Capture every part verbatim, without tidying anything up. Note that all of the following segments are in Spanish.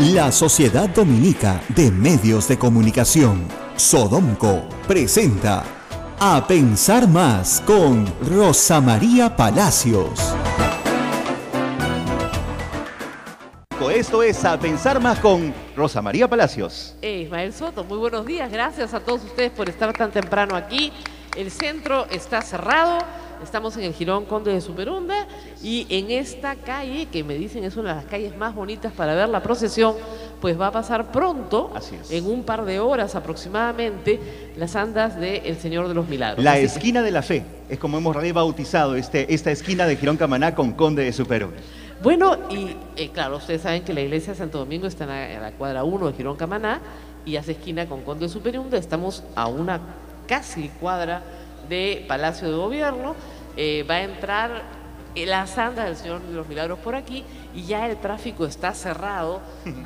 La Sociedad Dominica de Medios de Comunicación, Sodomco, presenta A Pensar Más con Rosa María Palacios. Esto es A Pensar Más con Rosa María Palacios. Eh, Ismael Soto, muy buenos días. Gracias a todos ustedes por estar tan temprano aquí. El centro está cerrado. Estamos en el Jirón Conde de Superunda y en esta calle, que me dicen es una de las calles más bonitas para ver la procesión, pues va a pasar pronto, Así es. en un par de horas aproximadamente, las andas del Señor de los Milagros. La Así esquina que, de la fe, es como hemos rebautizado este, esta esquina de Jirón Camaná con Conde de Superunda. Bueno, y eh, claro, ustedes saben que la iglesia de Santo Domingo está en la, en la cuadra uno de Jirón Camaná y hace esquina con Conde de Superunda. Estamos a una casi cuadra de Palacio de Gobierno. Eh, va a entrar la sanda del Señor de los Milagros por aquí y ya el tráfico está cerrado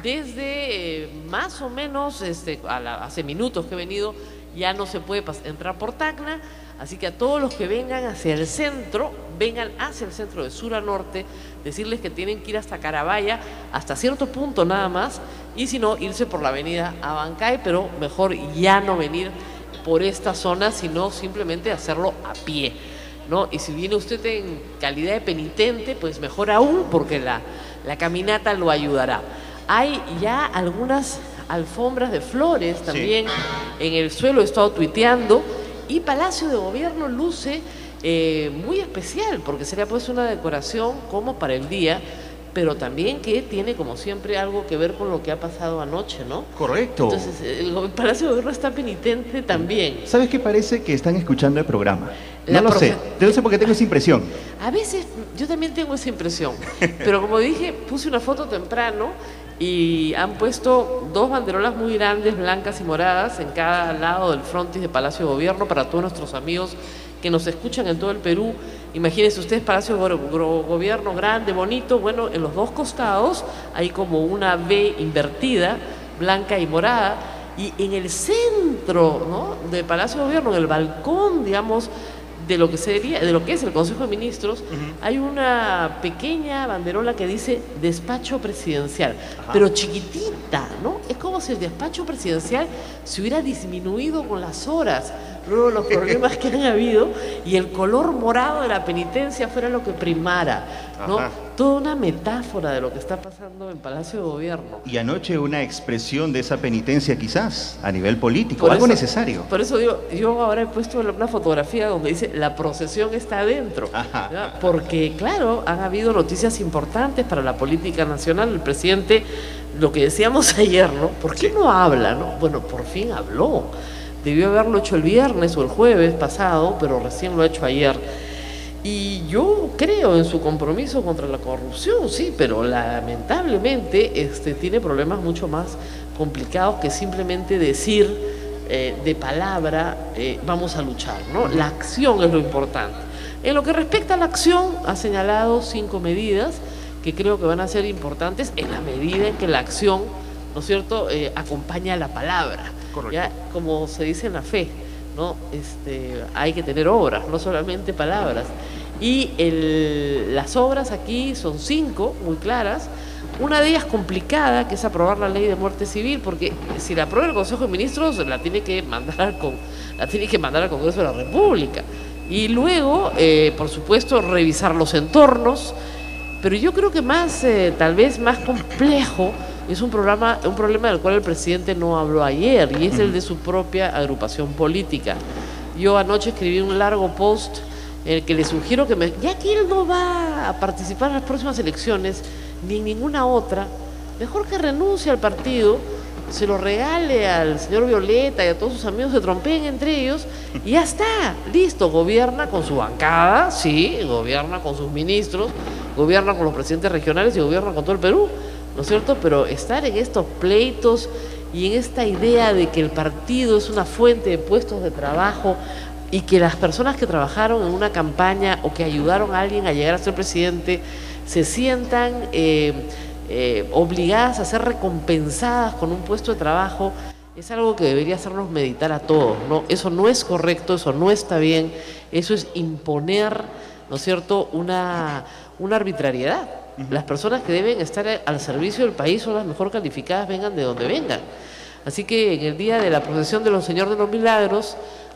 desde eh, más o menos este, a la, hace minutos que he venido, ya no se puede entrar por Tacna, así que a todos los que vengan hacia el centro, vengan hacia el centro de sur a norte, decirles que tienen que ir hasta Carabaya, hasta cierto punto nada más, y si no, irse por la avenida Abancay, pero mejor ya no venir por esta zona, sino simplemente hacerlo a pie, ¿no? Y si viene usted en calidad de penitente, pues mejor aún, porque la, la caminata lo ayudará. Hay ya algunas alfombras de flores también sí. En el suelo, he estado tuiteando, y Palacio de Gobierno luce eh, muy especial, porque se le ha puesto una decoración como para el día, pero también que tiene, como siempre, algo que ver con lo que ha pasado anoche, ¿no? Correcto. Entonces, el Palacio de Gobierno está penitente también. ¿Sabes qué? Parece que están escuchando el programa. La no lo profe... sé, no sé por qué tengo esa impresión. A veces, yo también tengo esa impresión, pero como dije, puse una foto temprano y han puesto dos banderolas muy grandes, blancas y moradas, en cada lado del frontis de Palacio de Gobierno para todos nuestros amigos que nos escuchan en todo el Perú. Imagínense ustedes, Palacio de Gobierno grande, bonito, bueno, en los dos costados hay como una V invertida, blanca y morada, y en el centro, ¿no?, del Palacio de Gobierno, en el balcón, digamos, de lo que sería, de lo que es el Consejo de Ministros, uh-huh. hay una pequeña banderola que dice despacho presidencial, Ajá. pero chiquitita, ¿no? Es como si el despacho presidencial se hubiera disminuido con las horas, luego los problemas que han habido, y el color morado de la penitencia fuera lo que primara, ¿no? Ajá. Toda una metáfora de lo que está pasando en Palacio de Gobierno. Y anoche una expresión de esa penitencia quizás, a nivel político, por algo eso, necesario. Por eso digo, yo ahora he puesto una fotografía donde dice la procesión está adentro, Ajá. porque claro, han habido noticias importantes para la política nacional. El presidente, lo que decíamos ayer, ¿no? ¿Por qué sí. no habla, no? Bueno, por fin habló. Debió haberlo hecho el viernes o el jueves pasado, pero recién lo ha hecho ayer. Y yo creo en su compromiso contra la corrupción, sí, pero lamentablemente este, tiene problemas mucho más complicados que simplemente decir eh, de palabra eh, vamos a luchar, ¿no? La acción es lo importante. En lo que respecta a la acción, ha señalado cinco medidas que creo que van a ser importantes en la medida en que la acción, ¿no es cierto?, eh, acompaña a la palabra. Ya, como se dice en la fe, ¿no? Este, hay que tener obras, no solamente palabras. Y el, las obras aquí son cinco, muy claras. Una de ellas complicada, que es aprobar la ley de muerte civil, porque si la aprueba el Consejo de Ministros, la tiene que mandar, con, la tiene que mandar al Congreso de la República. Y luego, eh, por supuesto, revisar los entornos. Pero yo creo que más, eh, tal vez más complejo, es un, programa, un problema del cual el presidente no habló ayer, y es el de su propia agrupación política. Yo anoche escribí un largo post en el que le sugiero que, me, ya que él no va a participar en las próximas elecciones, ni en ninguna otra, mejor que renuncie al partido, se lo regale al señor Violeta y a todos sus amigos, se trompeen entre ellos, y ya está, listo, gobierna con su bancada, sí, gobierna con sus ministros, gobierna con los presidentes regionales y gobierna con todo el Perú, ¿no es cierto? Pero estar en estos pleitos y en esta idea de que el partido es una fuente de puestos de trabajo y que las personas que trabajaron en una campaña o que ayudaron a alguien a llegar a ser presidente se sientan eh, eh, obligadas a ser recompensadas con un puesto de trabajo, es algo que debería hacernos meditar a todos, ¿no? Eso no es correcto, eso no está bien, eso es imponer, ¿no es cierto?, una, una arbitrariedad. Uh-huh. Las personas que deben estar al servicio del país son las mejor calificadas, vengan de donde vengan. Así que en el día de la procesión de los Señor de los Milagros,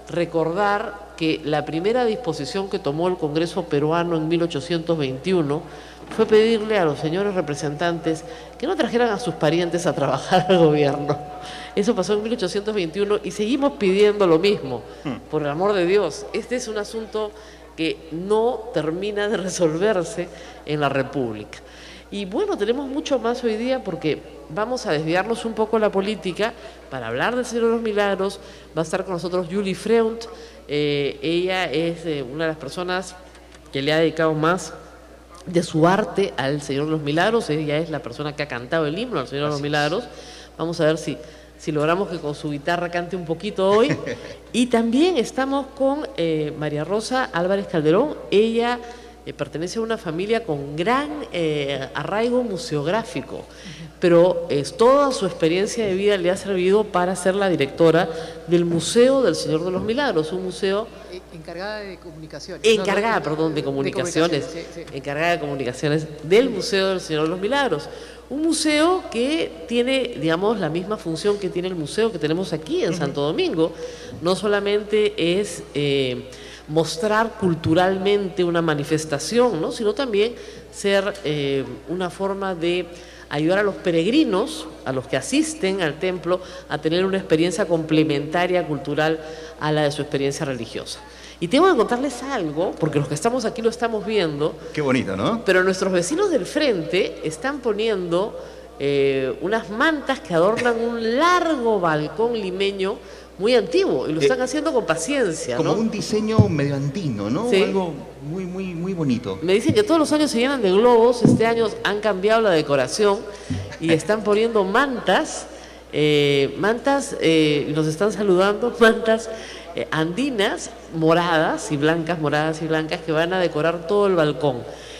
recordar que la primera disposición que tomó el Congreso peruano en mil ochocientos veintiuno fue pedirle a los señores representantes que no trajeran a sus parientes a trabajar al gobierno. Eso pasó en mil ochocientos veintiuno y seguimos pidiendo lo mismo. Por el amor de Dios, este es un asunto que no termina de resolverse en la República. Y bueno, tenemos mucho más hoy día porque vamos a desviarnos un poco de la política para hablar del Señor de los Milagros. Va a estar con nosotros Julie Freund. Eh, ella es eh, una de las personas que le ha dedicado más de su arte al Señor de los Milagros. Ella es la persona que ha cantado el himno al Señor de los Milagros. Vamos a ver si, si logramos que con su guitarra cante un poquito hoy. Y también estamos con eh, María Rosa Álvarez Calderón. Ella eh, pertenece a una familia con gran eh, arraigo museográfico, pero eh, toda su experiencia de vida le ha servido para ser la directora del Museo del Señor de los Milagros, un museo... Encargada de comunicaciones. Encargada, no, no, perdón, de comunicaciones. De comunicaciones sí, sí. Encargada de comunicaciones del Museo del Señor de los Milagros. Un museo que tiene, digamos, la misma función que tiene el museo que tenemos aquí en Santo Domingo. No solamente es eh, mostrar culturalmente una manifestación, ¿no?, sino también ser eh, una forma de ayudar a los peregrinos, a los que asisten al templo, a tener una experiencia complementaria cultural a la de su experiencia religiosa. Y tengo que contarles algo, porque los que estamos aquí lo estamos viendo. Qué bonito, ¿no? Pero nuestros vecinos del frente están poniendo eh, unas mantas que adornan un largo balcón limeño muy antiguo, y lo están eh, haciendo con paciencia, como ¿no? Un diseño medio andino, ¿no? Sí. Algo muy, muy, muy bonito. Me dicen que todos los años se llenan de globos. Este año han cambiado la decoración y están poniendo mantas, eh, mantas, eh, nos están saludando, mantas eh, andinas, moradas y blancas, moradas y blancas, que van a decorar todo el balcón.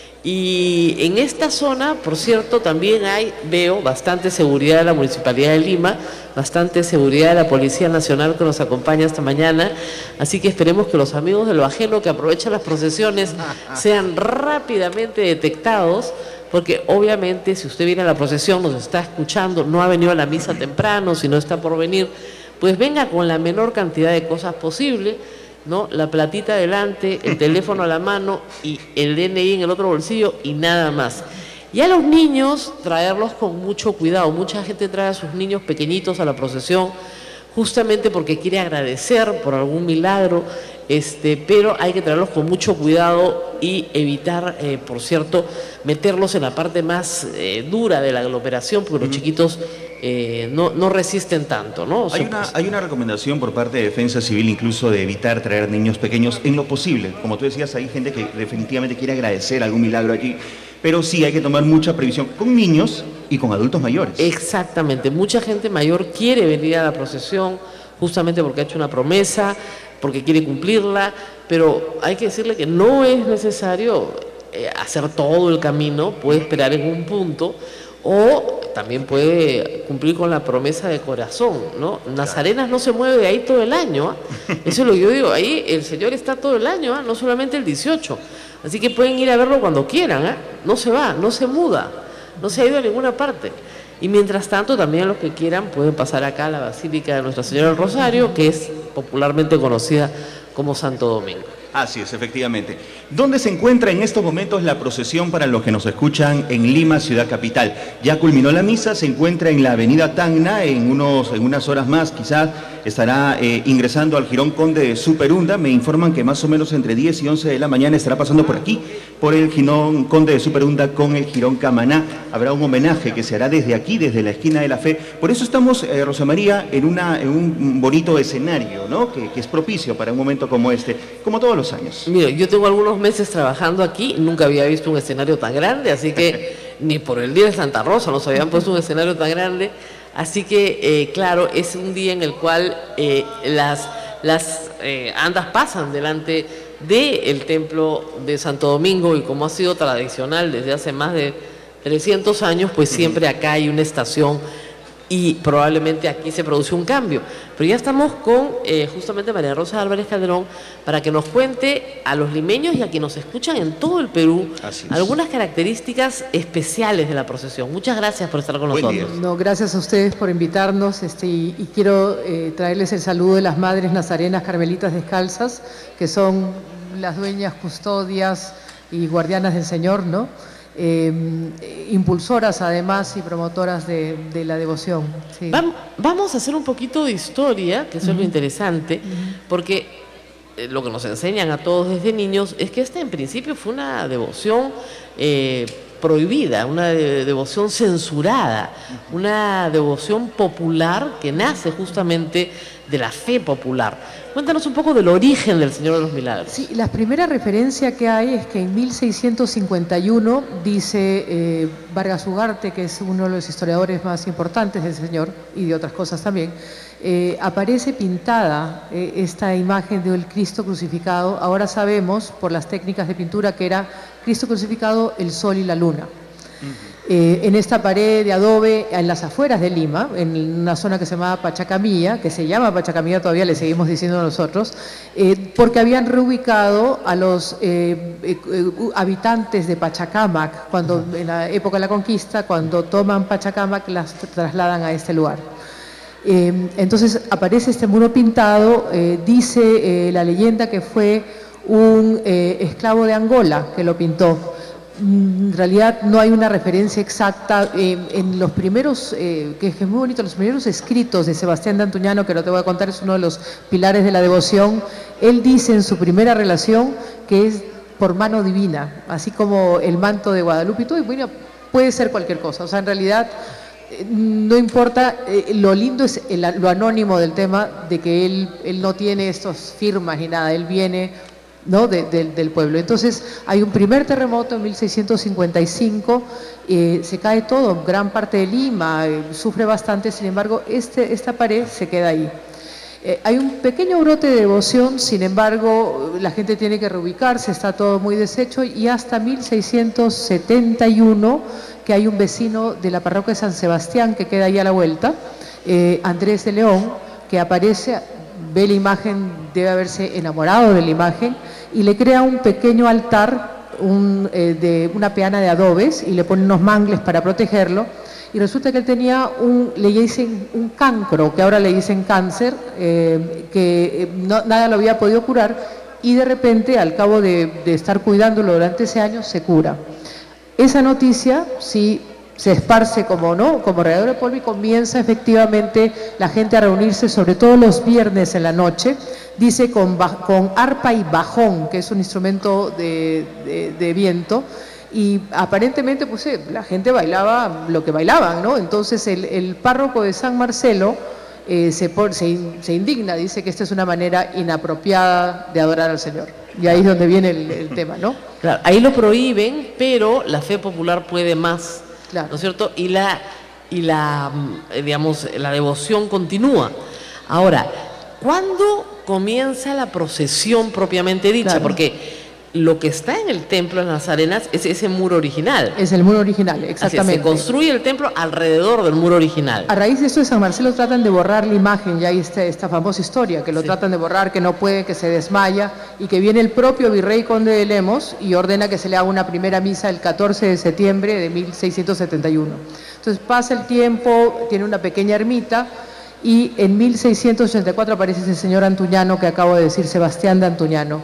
Y en esta zona, por cierto, también hay, veo, bastante seguridad de la Municipalidad de Lima, bastante seguridad de la Policía Nacional que nos acompaña esta mañana, así que esperemos que los amigos de lo ajeno que aprovechan las procesiones sean rápidamente detectados, porque obviamente si usted viene a la procesión, nos está escuchando, no ha venido a la misa temprano, si no está por venir, pues venga con la menor cantidad de cosas posible, ¿no? La platita adelante, el teléfono a la mano y el D N I en el otro bolsillo y nada más. Y a los niños traerlos con mucho cuidado. Mucha gente trae a sus niños pequeñitos a la procesión justamente porque quiere agradecer por algún milagro, este, pero hay que traerlos con mucho cuidado y evitar, eh, por cierto, meterlos en la parte más eh, dura de la aglomeración, porque los chiquitos eh, no, no resisten tanto, ¿no? O sea, hay, una, hay una recomendación por parte de Defensa Civil incluso de evitar traer niños pequeños en lo posible. Como tú decías, hay gente que definitivamente quiere agradecer algún milagro allí, pero sí hay que tomar mucha previsión con niños y con adultos mayores. Exactamente, mucha gente mayor quiere venir a la procesión justamente porque ha hecho una promesa, porque quiere cumplirla, pero hay que decirle que no es necesario eh, hacer todo el camino, puede esperar en un punto, o también puede cumplir con la promesa de corazón, ¿no? Nazarenas no se mueve de ahí todo el año, ¿eh? Eso es lo que yo digo, ahí el Señor está todo el año, ¿eh? No solamente el dieciocho, así que pueden ir a verlo cuando quieran, ¿eh? No se va, no se muda, no se ha ido a ninguna parte. Y mientras tanto, también los que quieran pueden pasar acá a la Basílica de Nuestra Señora del Rosario, que es popularmente conocida como Santo Domingo. Así es, efectivamente. ¿Dónde se encuentra en estos momentos la procesión para los que nos escuchan en Lima, ciudad capital? Ya culminó la misa, se encuentra en la avenida Tacna, en, unos, en unas horas más quizás estará eh, ingresando al Jirón Conde de Superunda. Me informan que más o menos entre diez y once de la mañana estará pasando por aquí, por el Jirón Conde de Superunda con el Jirón Camaná. Habrá un homenaje que se hará desde aquí, desde la esquina de la Fe. Por eso estamos, eh, Rosa María, en, una, en un bonito escenario, ¿no? Que, que es propicio para un momento como este, como todos los años. Mira, yo tengo algunos meses trabajando aquí, nunca había visto un escenario tan grande, así que ni por el día de Santa Rosa nos habían puesto un escenario tan grande, así que eh, claro, es un día en el cual eh, las, las eh, andas pasan delante del templo de Santo Domingo, y como ha sido tradicional desde hace más de trescientos años, pues siempre acá hay una estación y probablemente aquí se produce un cambio. Pero ya estamos con eh, justamente María Rosa Álvarez Calderón para que nos cuente a los limeños y a quienes nos escuchan en todo el Perú algunas características especiales de la procesión. Muchas gracias por estar con Buen nosotros. día. No, gracias a ustedes por invitarnos este, y, y quiero eh, traerles el saludo de las Madres Nazarenas Carmelitas Descalzas, que son las dueñas, custodias y guardianas del Señor, ¿no? Eh, impulsoras además y promotoras de, de la devoción. Sí. Vamos a hacer un poquito de historia, que eso uh-huh. es lo interesante, uh-huh. porque eh, lo que nos enseñan a todos desde niños es que esta en principio fue una devoción eh, prohibida, una de, devoción censurada, uh-huh. una devoción popular que nace justamente de la fe popular. Cuéntanos un poco del origen del Señor de los Milagros. Sí, la primera referencia que hay es que en mil seiscientos cincuenta y uno dice eh, Vargas Ugarte, que es uno de los historiadores más importantes del Señor y de otras cosas también, eh, aparece pintada eh, esta imagen del Cristo crucificado. Ahora sabemos por las técnicas de pintura que era Cristo crucificado, el sol y la luna. Uh-huh. Eh, en esta pared de adobe, en las afueras de Lima, en una zona que se llama Pachacamilla, que se llama Pachacamilla todavía, le seguimos diciendo nosotros, eh, porque habían reubicado a los eh, eh, habitantes de Pachacámac, cuando en la época de la conquista, cuando toman Pachacámac, las trasladan a este lugar. Eh, entonces aparece este muro pintado, eh, dice eh, la leyenda que fue un eh, esclavo de Angola que lo pintó. En realidad no hay una referencia exacta. Eh, en los primeros, eh, que es muy bonito, los primeros escritos de Sebastián de Antuñano, que no te voy a contar, es uno de los pilares de la devoción. Él dice en su primera relación que es por mano divina, así como el manto de Guadalupe y todo, y bueno, puede ser cualquier cosa. O sea, en realidad eh, no importa, eh, lo lindo es el, lo anónimo del tema, de que él, él no tiene estas firmas ni nada, él viene, ¿no? de, de, del pueblo. Entonces hay un primer terremoto en mil seiscientos cincuenta y cinco, eh, se cae todo, gran parte de Lima, eh, sufre bastante, sin embargo este, esta pared se queda ahí. Eh, hay un pequeño brote de devoción, sin embargo la gente tiene que reubicarse, está todo muy deshecho, y hasta mil seiscientos setenta y uno que hay un vecino de la parroquia de San Sebastián que queda ahí a la vuelta, eh, Andrés de León, que aparece, ve la imagen, debe haberse enamorado de la imagen y le crea un pequeño altar, un, eh, de una peana de adobes, y le pone unos mangles para protegerlo, y resulta que él tenía un, le dicen un cancro, que ahora le dicen cáncer, eh, que no, nada lo había podido curar, y de repente al cabo de, de estar cuidándolo durante ese año se cura. Esa noticia sí se esparce como, ¿no? como rallador de polvo, y comienza efectivamente la gente a reunirse, sobre todo los viernes en la noche, dice con, con arpa y bajón, que es un instrumento de, de, de viento, y aparentemente pues eh, la gente bailaba lo que bailaban, ¿no? Entonces el, el párroco de San Marcelo eh, se, por, se, se indigna, dice que esta es una manera inapropiada de adorar al Señor. Y ahí es donde viene el, el tema, ¿no? Claro, ahí lo prohíben, pero la fe popular puede más. Claro. ¿No es cierto? Y la, y la, digamos, la devoción continúa. Ahora, ¿cuándo comienza la procesión propiamente dicha? Claro. Porque lo que está en el templo de las Arenas es ese muro original. Es el muro original, exactamente. Así es, se construye el templo alrededor del muro original. A raíz de esto de San Marcelo tratan de borrar la imagen, ya hay este, esta famosa historia, que lo sí. tratan de borrar, que no puede, que se desmaya, y que viene el propio virrey conde de Lemos y ordena que se le haga una primera misa el catorce de septiembre de mil seiscientos setenta y uno. Entonces pasa el tiempo, tiene una pequeña ermita, y en mil seiscientos ochenta y cuatro aparece ese señor Antuñano que acabo de decir, Sebastián de Antuñano.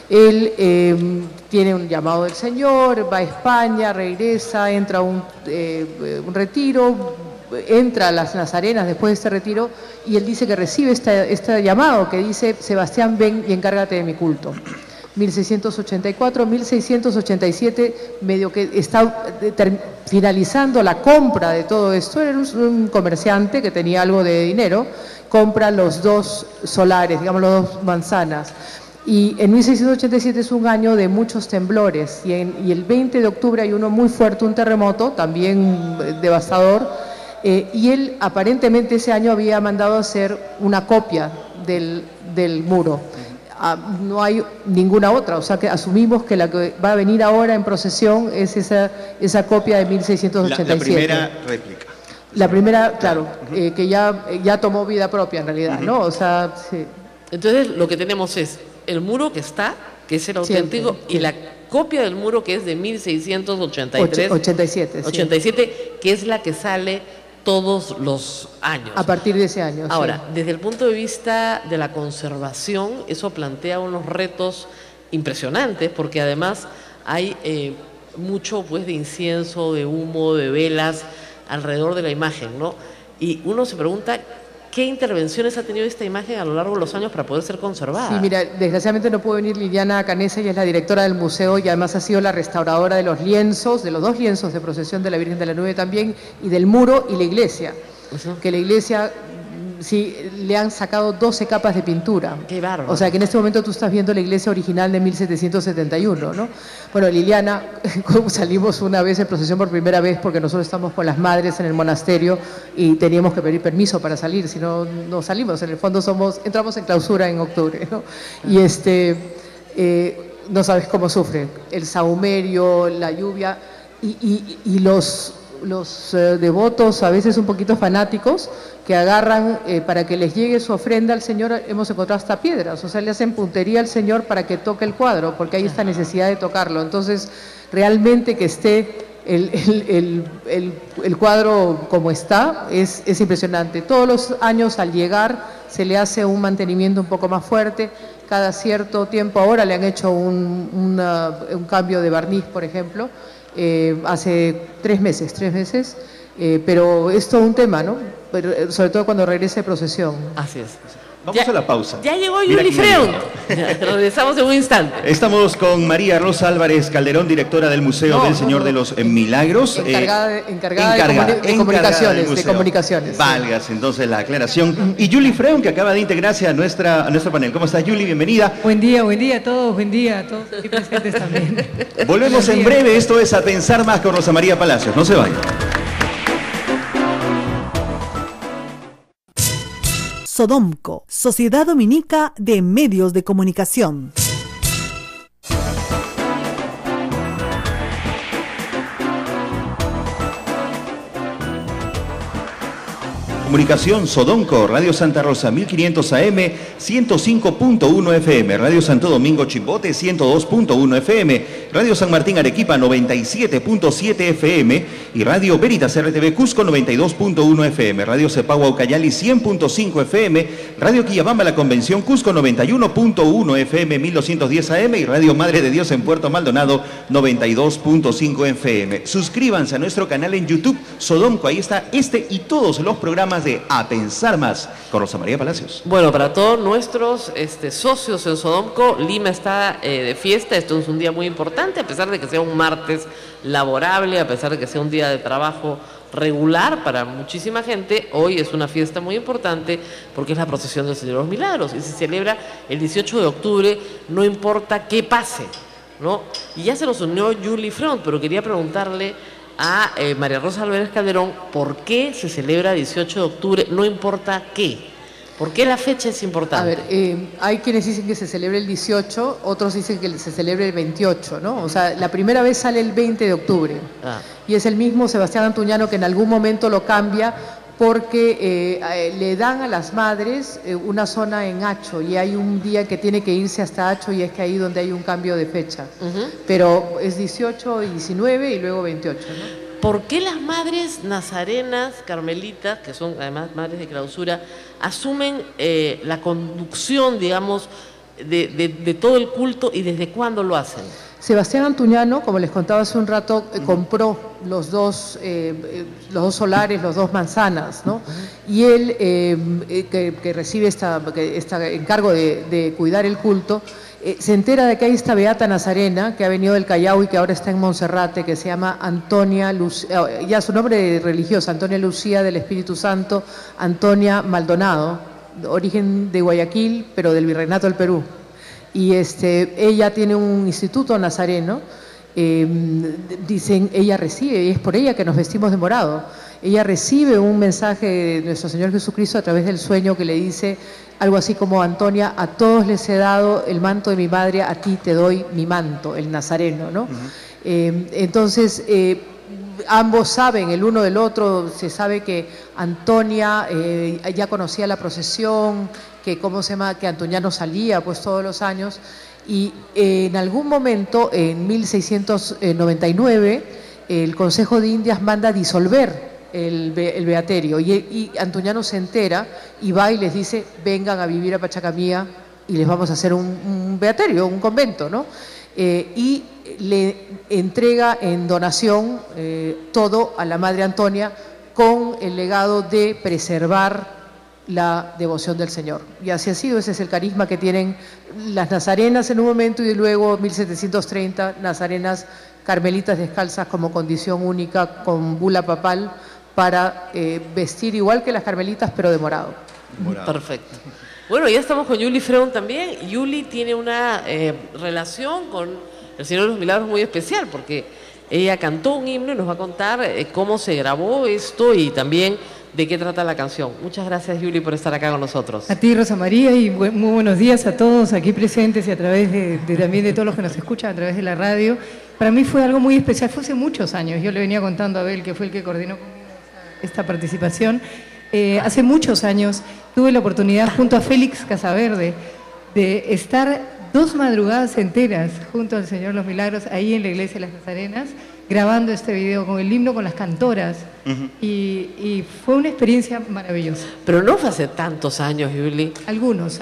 Él eh, tiene un llamado del Señor, va a España, regresa, entra a un, eh, un retiro, entra a las Nazarenas después de este retiro, y él dice que recibe este, este llamado que dice: Sebastián, ven y encárgate de mi culto. mil seiscientos ochenta y cuatro, mil seiscientos ochenta y siete, medio que está finalizando la compra de todo esto, era un, un comerciante que tenía algo de dinero, compra los dos solares, digamos, las dos manzanas. Y en mil seiscientos ochenta y siete es un año de muchos temblores, y, en, y el veinte de octubre hay uno muy fuerte, un terremoto, también devastador, eh, y él aparentemente ese año había mandado hacer una copia del, del muro. Ah, no hay ninguna otra, o sea que asumimos que la que va a venir ahora en procesión es esa, esa copia de mil seiscientos ochenta y siete. La, la primera réplica. La primera, claro, uh-huh. eh, que ya, ya tomó vida propia en realidad, uh-huh. ¿no? O sea, sí. Entonces lo que tenemos es el muro que está, que es el auténtico, siempre, y sí. la copia del muro que es de mil seiscientos ochenta y tres. ochenta y siete, ochenta y siete, sí. que es la que sale todos los años. A partir de ese año. Ahora, sí. desde el punto de vista de la conservación, eso plantea unos retos impresionantes, porque además hay eh, mucho pues de incienso, de humo, de velas alrededor de la imagen, ¿no? Y uno se pregunta qué intervenciones ha tenido esta imagen a lo largo de los años para poder ser conservada. Sí, mira, desgraciadamente no pudo venir Liliana Canessa, ella es la directora del museo y además ha sido la restauradora de los lienzos, de los dos lienzos de procesión de la Virgen de la Nube también, y del muro y la iglesia, uh-huh. que la iglesia sí le han sacado doce capas de pintura. Qué bárbaro. O sea que en este momento tú estás viendo la iglesia original de mil setecientos setenta y uno, ¿no? Bueno, Liliana, salimos una vez en procesión por primera vez porque nosotros estamos con las madres en el monasterio y teníamos que pedir permiso para salir, si no, no salimos. En el fondo somos, entramos en clausura en octubre, ¿no? Y este, eh, no sabes cómo sufren, el sahumerio, la lluvia y, y, y los... los eh, devotos, a veces un poquito fanáticos, que agarran eh, para que les llegue su ofrenda al Señor, hemos encontrado hasta piedras, o sea, le hacen puntería al Señor para que toque el cuadro, porque hay esta necesidad de tocarlo. Entonces, realmente que esté el, el, el, el, el cuadro como está, es, es impresionante. Todos los años al llegar se le hace un mantenimiento un poco más fuerte, cada cierto tiempo, ahora le han hecho un, una, un cambio de barniz, por ejemplo, Eh, hace tres meses, tres meses, eh, pero es todo un tema, ¿no? Pero, eh, sobre todo cuando regrese procesión. Así es. Vamos ya, a la pausa. Ya llegó Yuli Freund. Regresamos en un instante. Estamos con María Rosa Álvarez Calderón, directora del Museo no, del Señor no, no. de los Milagros. Encargada, de, encargada, encargada, de, comuni de comunicaciones. De comunicaciones. Válgase sí. entonces la aclaración. Y Yuli Freund, que acaba de integrarse a, nuestra, a nuestro panel. ¿Cómo estás, Yuli? Bienvenida. Buen día, buen día a todos, buen día a todos aquí presentes también. Volvemos en breve. Esto es A Pensar Más con Rosa María Palacios. No se vayan. Sodomco, Sociedad Dominica de Medios de Comunicación. Comunicación Sodomco, Radio Santa Rosa mil quinientos A M, ciento cinco punto uno F M, Radio Santo Domingo Chimbote ciento dos punto uno F M, Radio San Martín Arequipa noventa y siete punto siete F M y Radio Veritas R T V Cusco noventa y dos punto uno F M, Radio Cepagua Ucayali cien punto cinco F M, Radio Quillabamba La Convención Cusco noventa y uno punto uno F M mil doscientos diez A M y Radio Madre de Dios en Puerto Maldonado noventa y dos punto cinco F M. Suscríbanse a nuestro canal en YouTube Sodomco, ahí está este y todos los programas de A Pensar Más con Rosa María Palacios. Bueno, para todos nuestros este, socios en Sodomco, Lima está eh, de fiesta. Esto es un día muy importante, a pesar de que sea un martes laborable, a pesar de que sea un día de trabajo regular para muchísima gente. Hoy es una fiesta muy importante porque es la procesión del Señor de los Milagros y se celebra el dieciocho de octubre, no importa qué pase, ¿no? Y ya se nos unió Yuli Freund, pero quería preguntarle a eh, María Rosa Álvarez Calderón, ¿por qué se celebra dieciocho de octubre? No importa qué. ¿Por qué la fecha es importante? A ver, eh, hay quienes dicen que se celebra el dieciocho, otros dicen que se celebra el veintiocho, ¿no? O sea, la primera vez sale el veinte de octubre. Ah. Y es el mismo Sebastián Antuñano que en algún momento lo cambia porque eh, le dan a las madres eh, una zona en Hacho y hay un día que tiene que irse hasta Hacho y es que ahí donde hay un cambio de fecha. Uh-huh. Pero es dieciocho y diecinueve y luego veintiocho, ¿no? ¿Por qué las madres nazarenas, carmelitas, que son además madres de clausura, asumen eh, la conducción, digamos, de, de, de todo el culto y desde cuándo lo hacen? Sebastián Antuñano, como les contaba hace un rato, eh, compró los dos, eh, los dos solares, los dos manzanas, ¿no? Uh-huh. Y él, eh, que, que recibe esta, que, este encargo de, de cuidar el culto, eh, se entera de que hay esta beata nazarena que ha venido del Callao y que ahora está en Monserrate, que se llama Antonia Lucía, ya su nombre religioso, Antonia Lucía del Espíritu Santo, Antonia Maldonado, origen de Guayaquil, pero del Virreinato del Perú. Y este, ella tiene un instituto nazareno, eh, dicen, ella recibe, y es por ella que nos vestimos de morado, ella recibe un mensaje de nuestro Señor Jesucristo a través del sueño que le dice algo así como: Antonia, a todos les he dado el manto de mi madre, a ti te doy mi manto, el nazareno, ¿no? Uh-huh. eh, entonces, eh, ambos saben el uno del otro, se sabe que Antonia eh, ya conocía la procesión, que cómo se llama, que Antoniano salía pues todos los años, y eh, en algún momento, en mil seiscientos noventa y nueve, el Consejo de Indias manda disolver el, el beaterio, y, y Antoniano se entera y va y les dice, vengan a vivir a Pachacamía y les vamos a hacer un, un beaterio, un convento, ¿no? Eh, y le entrega en donación eh, todo a la Madre Antonia con el legado de preservar la devoción del Señor. Y así ha sido, ese es el carisma que tienen las nazarenas en un momento y luego mil setecientos treinta nazarenas carmelitas descalzas como condición única con bula papal para eh, vestir igual que las carmelitas pero de morado. morado. Perfecto. Bueno, ya estamos con Yuli Freund también. Yuli tiene una eh, relación con el Señor de los Milagros muy especial porque ella cantó un himno y nos va a contar eh, cómo se grabó esto y también de qué trata la canción. Muchas gracias, Yuli, por estar acá con nosotros. A ti, Rosa María, y bu muy buenos días a todos aquí presentes y a través de, de también de todos los que nos escuchan a través de la radio. Para mí fue algo muy especial, fue hace muchos años. Yo le venía contando a Abel, que fue el que coordinó conmigo esta participación. Eh, hace muchos años tuve la oportunidad junto a Félix Casaverde de estar dos madrugadas enteras junto al Señor Los Milagros ahí en la iglesia de las Nazarenas grabando este video con el himno, con las cantoras uh-huh. y, y fue una experiencia maravillosa. Pero no fue hace tantos años, Yuli. Algunos, ¿eh?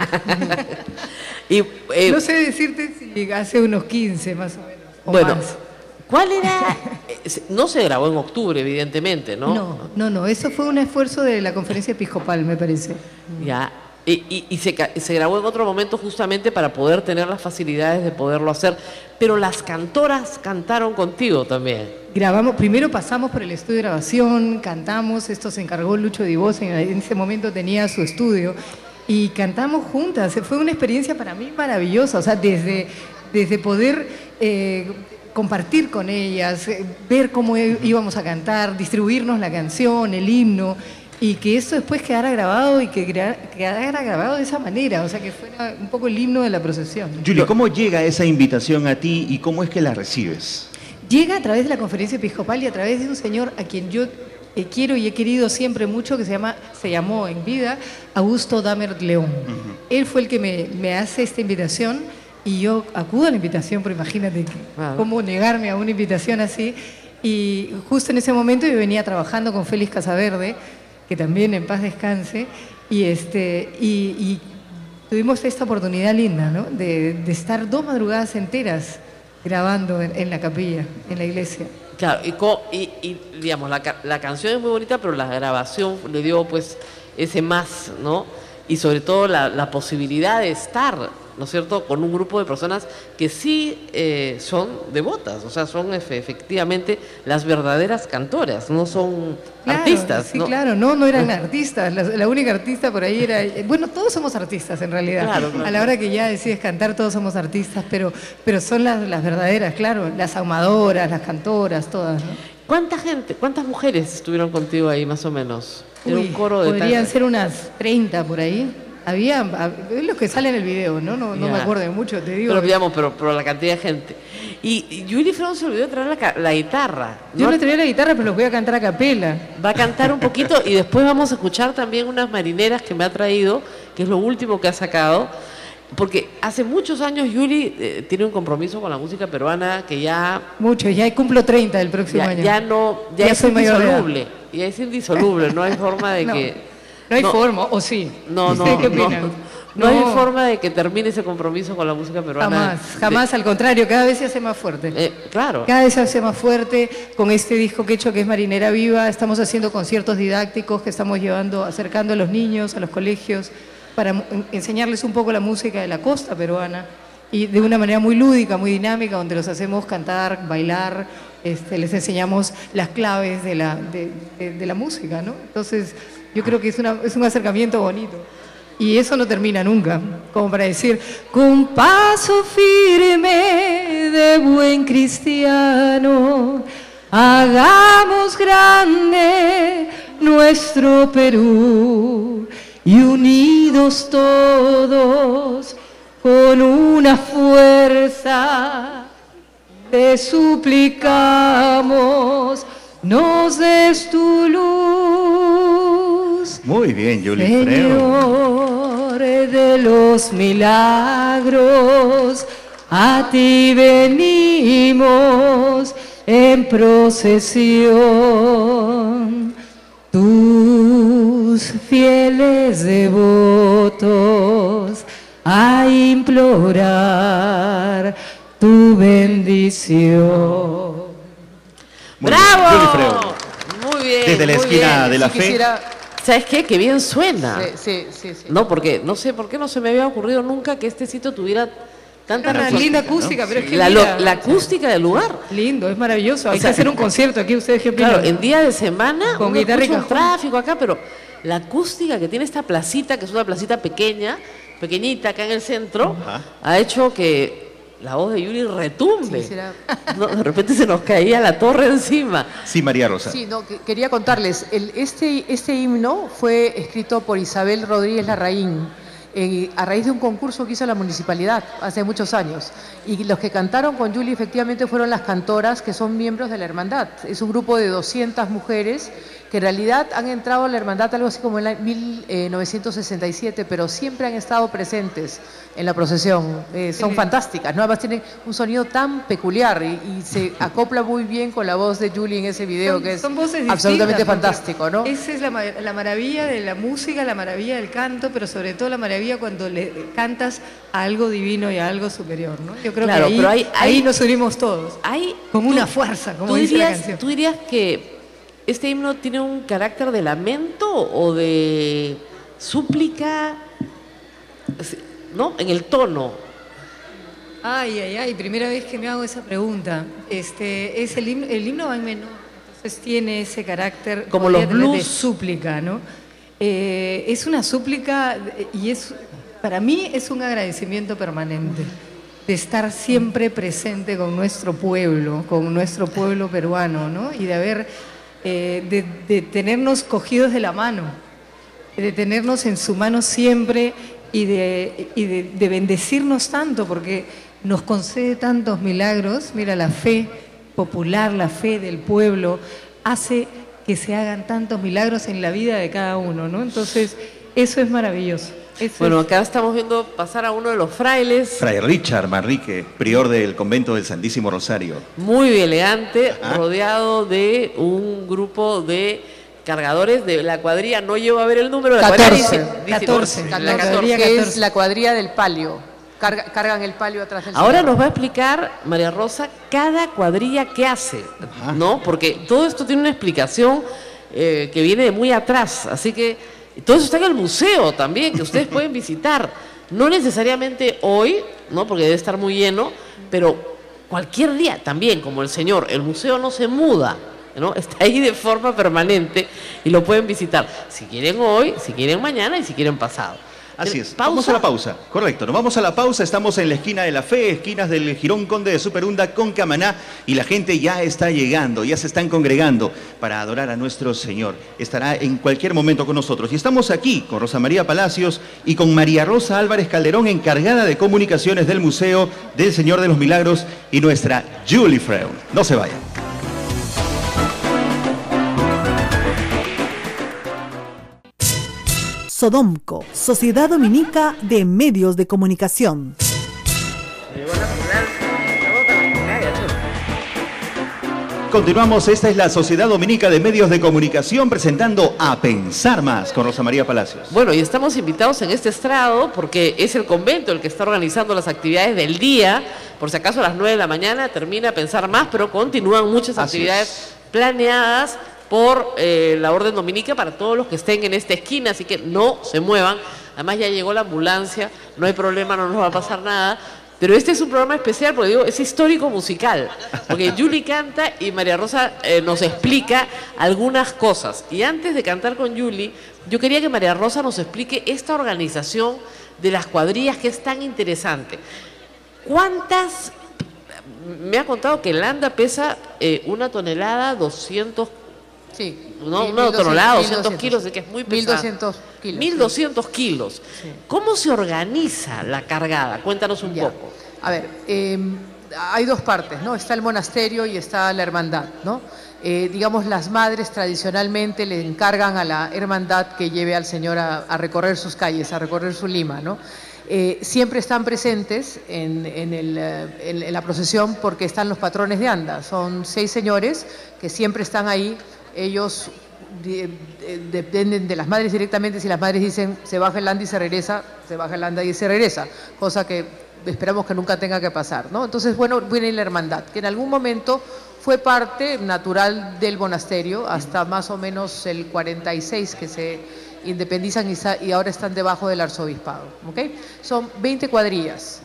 y, eh, no sé decirte si hace unos quince más o menos. O bueno, más. ¿Cuál era? No se grabó en octubre, evidentemente, ¿no? No, no, no. Eso fue un esfuerzo de la conferencia episcopal, me parece. Ya. Y, y, y se, se grabó en otro momento justamente para poder tener las facilidades de poderlo hacer. Pero las cantoras cantaron contigo también. Grabamos, primero pasamos por el estudio de grabación, cantamos, esto se encargó Lucho Divos, en, en ese momento tenía su estudio, y cantamos juntas. Fue una experiencia para mí maravillosa, o sea, desde, desde poder eh, compartir con ellas, ver cómo íbamos a cantar, distribuirnos la canción, el himno, y que eso después quedara grabado y que quedara grabado de esa manera, o sea, que fuera un poco el himno de la procesión. Yuli, ¿cómo llega esa invitación a ti y cómo es que la recibes? Llega a través de la conferencia episcopal y a través de un señor a quien yo eh, quiero y he querido siempre mucho, que se llama, se llamó en vida Augusto Damert León. Uh-huh. Él fue el que me, me hace esta invitación y yo acudo a la invitación, pero imagínate que, wow. cómo negarme a una invitación así. Y justo en ese momento yo venía trabajando con Félix Casaverde, que también en paz descanse, y, este, y, y tuvimos esta oportunidad linda, ¿no? de, de estar dos madrugadas enteras grabando en, en la capilla, en la iglesia. Claro, y, y, y digamos, la, la canción es muy bonita, pero la grabación le dio pues ese más, ¿no? Y sobre todo la, la posibilidad de estar, ¿no es cierto?, con un grupo de personas que sí eh, son devotas, o sea, son efectivamente las verdaderas cantoras, no son claro, artistas. Sí, ¿no? claro, no, no eran artistas, la, la única artista por ahí era... Bueno, todos somos artistas en realidad, claro, claro. A la hora que ya decides cantar todos somos artistas, pero, pero son las, las verdaderas, claro, las ahumadoras, las cantoras, todas, ¿no? ¿Cuánta gente, cuántas mujeres estuvieron contigo ahí más o menos? Era Uy, un coro de podrían tal... ser unas treinta por ahí. Había, es lo que sale en el video, ¿no? No, no me acuerdo de mucho, te digo. Pero, digamos, pero, pero la cantidad de gente. Y, y Yuli Freund se olvidó de traer la, la guitarra. Yo ¿no? le traía la guitarra, pero los voy a cantar a capela. Va a cantar un poquito y después vamos a escuchar también unas marineras que me ha traído, que es lo último que ha sacado. Porque hace muchos años Yuli eh, tiene un compromiso con la música peruana que ya... Mucho, ya cumplo treinta el próximo ya, año. Ya no, ya, ya es soy indisoluble. Ya es indisoluble, no hay forma de no, que... No hay no, forma, ¿o sí? No, no, ¿Ustedes qué no, opinan? no, No, no hay forma de que termine ese compromiso con la música peruana. Jamás, jamás, de... al contrario, cada vez se hace más fuerte. Eh, claro. Cada vez se hace más fuerte. Con este disco que he hecho, que es Marinera Viva, estamos haciendo conciertos didácticos que estamos llevando, acercando a los niños, a los colegios, para enseñarles un poco la música de la costa peruana y de una manera muy lúdica, muy dinámica, donde los hacemos cantar, bailar, este, les enseñamos las claves de la, de, de, de la música, ¿no? Entonces, yo creo que es, una, es un acercamiento bonito. Y eso no termina nunca, como para decir, con paso firme de buen cristiano, hagamos grande nuestro Perú y unidos todos con una fuerza te suplicamos, nos des tu luz. Muy bien, Julie Señor Freud. de los milagros, a ti venimos en procesión. Tus fieles devotos a implorar tu bendición. Muy ¡Bravo! bien, Julie Freud. Muy bien. Desde la muy esquina bien. de la Si fe. quisiera- ¿Sabes qué? Que bien suena. Sí, sí, sí, sí. No, porque no sé por qué no se me había ocurrido nunca que este sitio tuviera tanta Una razón. linda acústica, pero es que La, mira, lo- la acústica del lugar. lindo, es maravilloso. Hay O sea, que hacer un concierto aquí, ustedes qué opinan. Claro, en día de semana Con uno guitarra y escucha un cajón. tráfico acá, pero la acústica que tiene esta placita, que es una placita pequeña, pequeñita acá en el centro, Ajá. ha hecho que la voz de Yuri retumbe. Sí, será- No, de repente se nos caía la torre encima. Sí, María Rosa. Sí, no, que- quería contarles, el, este, este himno fue escrito por Isabel Rodríguez Larraín eh, a raíz de un concurso que hizo la municipalidad hace muchos años. Y los que cantaron con Julie efectivamente fueron las cantoras que son miembros de la hermandad. Es un grupo de doscientas mujeres que en realidad han entrado a la hermandad algo así como en la mil novecientos sesenta y siete, pero siempre han estado presentes en la procesión. Eh, son Sí. fantásticas, ¿no? Además tienen un sonido tan peculiar y, y se acopla muy bien con la voz de Julie en ese video, Son- que es son voces absolutamente distintas, porque fantástico, ¿no? Esa es la, ma- la maravilla de la música, la maravilla del canto, pero sobre todo la maravilla cuando le cantas a algo divino y a algo superior, ¿no? Yo creo Claro, que ahí, pero hay- ahí hay- nos unimos todos. Hay, Con tú- una fuerza, como ¿tú dice la dirías, canción. ¿Tú dirías que este himno tiene un carácter de lamento o de súplica? ¿No? En el tono. Ay, ay, ay, primera vez que me hago esa pregunta. Este, es el himno, el himno va en menor, entonces tiene ese carácter Como podría los tener de blues. súplica, ¿no? Eh, es una súplica eh, y es, para mí es un agradecimiento permanente de estar siempre presente con nuestro pueblo, con nuestro pueblo peruano, ¿no? Y de haber, eh, de, de tenernos cogidos de la mano, de tenernos en su mano siempre y de, y de, de bendecirnos tanto, porque nos concede tantos milagros. Mira, la fe popular, la fe del pueblo, hace que se hagan tantos milagros en la vida de cada uno, ¿no? Entonces, eso es maravilloso. Eso Bueno, es- acá estamos viendo pasar a uno de los frailes, Fray Richard Manrique, prior del convento del Santísimo Rosario. muy elegante, Ajá. rodeado de un grupo de cargadores de la cuadrilla. No llevo a ver el número de la catorce. cuadrilla. dice- dice- catorce. la La catorce. cuadrilla que es catorce. la cuadrilla del palio. Carga- cargan el palio atrás del Ahora señor. nos va a explicar, María Rosa, cada cuadrilla qué hace, ¿no? Porque todo esto tiene una explicación eh, que viene de muy atrás. Así que todo eso está en el museo también, que ustedes pueden visitar. No necesariamente hoy, ¿no? Porque debe estar muy lleno, pero cualquier día también, como el señor. El museo no se muda, ¿no? Está ahí de forma permanente y lo pueden visitar. Si quieren hoy, si quieren mañana y si quieren pasado. Así es. ¿Pausa? Vamos a la pausa. Correcto. Nos vamos a la pausa. Estamos en la esquina de la fe, esquinas del Girón Conde de Superunda con Camaná. Y la gente ya está llegando, ya se están congregando para adorar a nuestro Señor. Estará en cualquier momento con nosotros. Y estamos aquí con Rosa María Palacios y con María Rosa Álvarez Calderón, encargada de comunicaciones del Museo del Señor de los Milagros, y nuestra Julie Freud. No se vayan. Sodomco, Sociedad Dominica de Medios de Comunicación. Continuamos, esta es la Sociedad Dominica de Medios de Comunicación presentando A Pensar Más con Rosa María Palacios. Bueno, y estamos invitados en este estrado porque es el convento el que está organizando las actividades del día. Por si acaso a las nueve de la mañana termina a Pensar Más, pero continúan muchas Así actividades es. planeadas por eh, la Orden Dominica para todos los que estén en esta esquina, así que no se muevan. Además ya llegó la ambulancia, no hay problema, no nos va a pasar nada. Pero este es un programa especial porque digo, es histórico musical, porque Julie canta y María Rosa eh, nos explica algunas cosas. Y antes de cantar con Julie, yo quería que María Rosa nos explique esta organización de las cuadrillas que es tan interesante. ¿Cuántas? Me ha contado que el anda pesa eh, una tonelada, doscientos, Sí. no, Mil- una mil tonelada, doscientos, doscientos kilos, de que es muy pesada. mil doscientos kilos. mil doscientos kilos. Sí. ¿Cómo se organiza la cargada? Cuéntanos un Ya. poco. A ver, eh, hay dos partes, ¿no? Está el monasterio y está la hermandad, ¿no? Eh, digamos, las madres tradicionalmente le encargan a la hermandad que lleve al Señor a, a recorrer sus calles, a recorrer su Lima, ¿no? Eh, siempre están presentes en, en, el, en, en la procesión porque están los patrones de anda. Son seis señores que siempre están ahí. Ellos de, de, dependen de las madres directamente. Si las madres dicen se baja el anda y se regresa, se baja el anda y se regresa, cosa que esperamos que nunca tenga que pasar, ¿no? Entonces, bueno, viene la hermandad, que en algún momento fue parte natural del monasterio hasta más o menos el cuarenta y seis, que se independizan y ahora están debajo del arzobispado, ¿okay? Son veinte cuadrillas.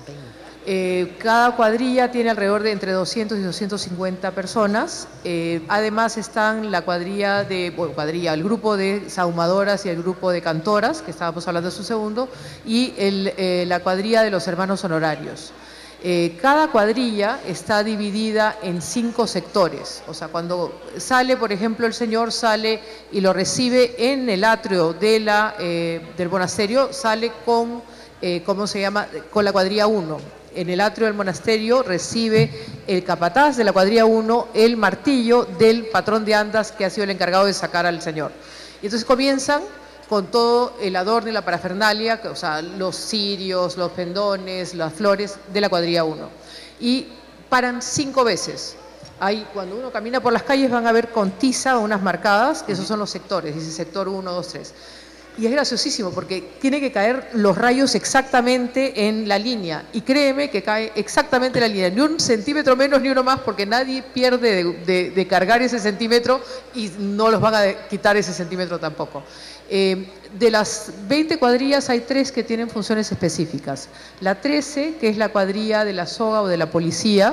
Eh, cada cuadrilla tiene alrededor de entre doscientas y doscientas cincuenta personas. Eh, además están la cuadrilla de, bueno, cuadrilla, el grupo de sahumadoras y el grupo de cantoras, que estábamos hablando de su segundo, y el, eh, la cuadrilla de los hermanos honorarios. Eh, cada cuadrilla está dividida en cinco sectores, o sea, cuando sale, por ejemplo, el Señor sale y lo recibe en el atrio de la, eh, del monasterio, sale con, eh, ¿cómo se llama?, con la cuadrilla uno. En el atrio del monasterio recibe el capataz de la cuadrilla uno el martillo del patrón de andas que ha sido el encargado de sacar al Señor. Y entonces comienzan con todo el adorno y la parafernalia, o sea, los cirios, los pendones, las flores de la cuadrilla uno. Y paran cinco veces. Ahí, cuando uno camina por las calles van a ver con tiza unas marcadas, que esos son los sectores, dice sector uno, dos, tres. Y es graciosísimo porque tiene que caer los rayos exactamente en la línea. Y créeme que cae exactamente en la línea. Ni un centímetro menos ni uno más, porque nadie pierde de, de, de cargar ese centímetro y no los van a quitar ese centímetro tampoco. Eh, de las veinte cuadrillas hay tres que tienen funciones específicas. La trece, que es la cuadrilla de la soga o de la policía,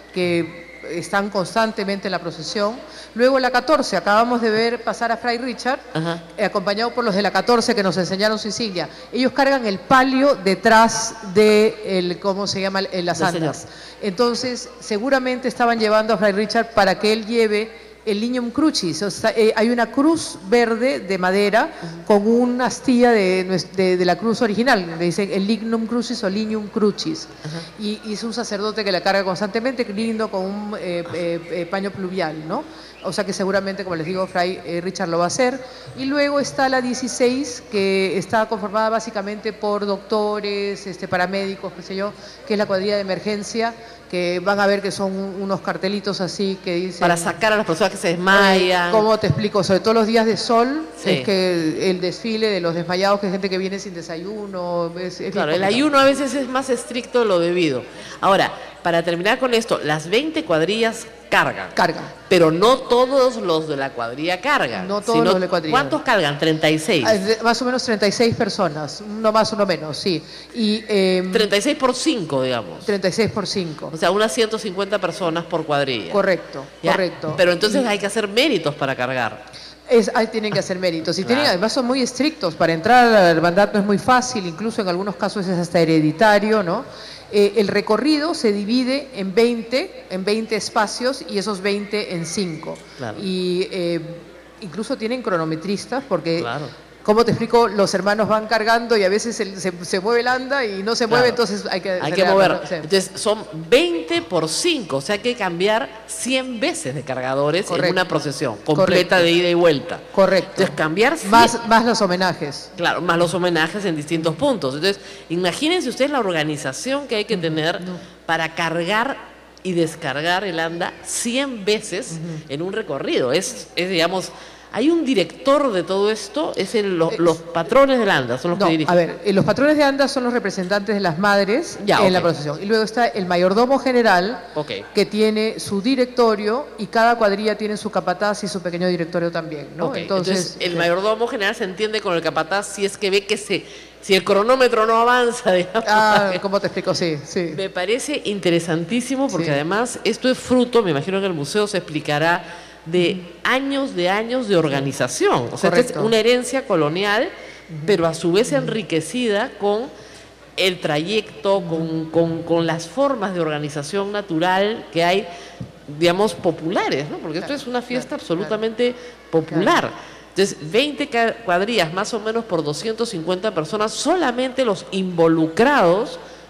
que están constantemente en la procesión. Luego la catorce, acabamos de ver pasar a Fray Richard, eh, acompañado por los de la catorce que nos enseñaron su insignia. Ellos cargan el palio detrás de el, ¿cómo se llama?, en las andas. Entonces, seguramente estaban llevando a Fray Richard para que él lleve el lignum crucis. O sea, eh, hay una cruz verde de madera uh-huh. con una astilla de, de, de la cruz original, le dicen el lignum crucis o lignum crucis. Uh-huh. y, y es un sacerdote que la carga constantemente, lindo, con un eh, eh, eh, paño pluvial, ¿no? O sea que seguramente, como les digo, Fray eh, Richard lo va a hacer. Y luego está la dieciséis, que está conformada básicamente por doctores, este, paramédicos, qué sé yo, que es la cuadrilla de emergencia, que van a ver que son unos cartelitos así que dicen... Para sacar a las personas que se desmayan. Eh, ¿Cómo te explico? Sobre todo los días de sol, sí. Es que el desfile de los desmayados, que hay gente que viene sin desayuno... Es, es claro, el ayuno a veces es más estricto de lo debido. Ahora, para terminar con esto, las veinte cuadrillas cargan. Cargan. Pero no todos los de la cuadrilla cargan. No todos los de la cuadrilla. ¿Cuántos cargan? treinta y seis. Más o menos treinta y seis personas, uno más, uno menos, sí. Y, eh, treinta y seis por cinco, digamos. treinta y seis por cinco. O sea, unas ciento cincuenta personas por cuadrilla. Correcto, ¿ya? Correcto. Pero entonces y, hay que hacer méritos para cargar. Es, ahí tienen que hacer méritos. Y claro. tienen, además son muy estrictos. Para entrar a la hermandad no es muy fácil, incluso en algunos casos es hasta hereditario, ¿no? Eh, el recorrido se divide en veinte, en veinte espacios y esos veinte en cinco. Claro. Y eh, incluso tienen cronometristas porque, claro. ¿cómo te explico? Los hermanos van cargando y a veces se, se, se mueve el anda y no se mueve, claro. entonces hay que... Hay que mover. ¿No? Sí. Entonces son veinte por cinco, o sea hay que cambiar cien veces de cargadores. Correcto. En una procesión completa. Correcto. De ida y vuelta. Correcto. Entonces cambiar... Más, más los homenajes. Claro, más los homenajes en distintos puntos. Entonces, imagínense ustedes la organización que hay que tener no. para cargar y descargar el anda cien veces uh-huh. en un recorrido. Es, es digamos... ¿Hay un director de todo esto? ¿Es el, lo, los patrones del anda? ¿Son los no, que dirigen? A ver, los patrones de anda son los representantes de las madres ya, en okay. la procesión. Y luego está el mayordomo general, okay. que tiene su directorio y cada cuadrilla tiene su capataz y su pequeño directorio también, ¿no? Okay. Entonces, Entonces, el mayordomo general se entiende con el capataz si es que ve que se... Si el cronómetro no avanza, digamos. Ah, ¿cómo te explico? Sí, sí. Me parece interesantísimo porque sí. además esto es fruto, me imagino que en el museo se explicará, de años de años de organización. O sea, esta es una herencia colonial, pero a su vez enriquecida con el trayecto, con, con, con las formas de organización natural que hay, digamos, populares, ¿no? Porque esto es una fiesta absolutamente popular. Entonces, veinte cuadrillas más o menos por doscientas cincuenta personas, solamente los involucrados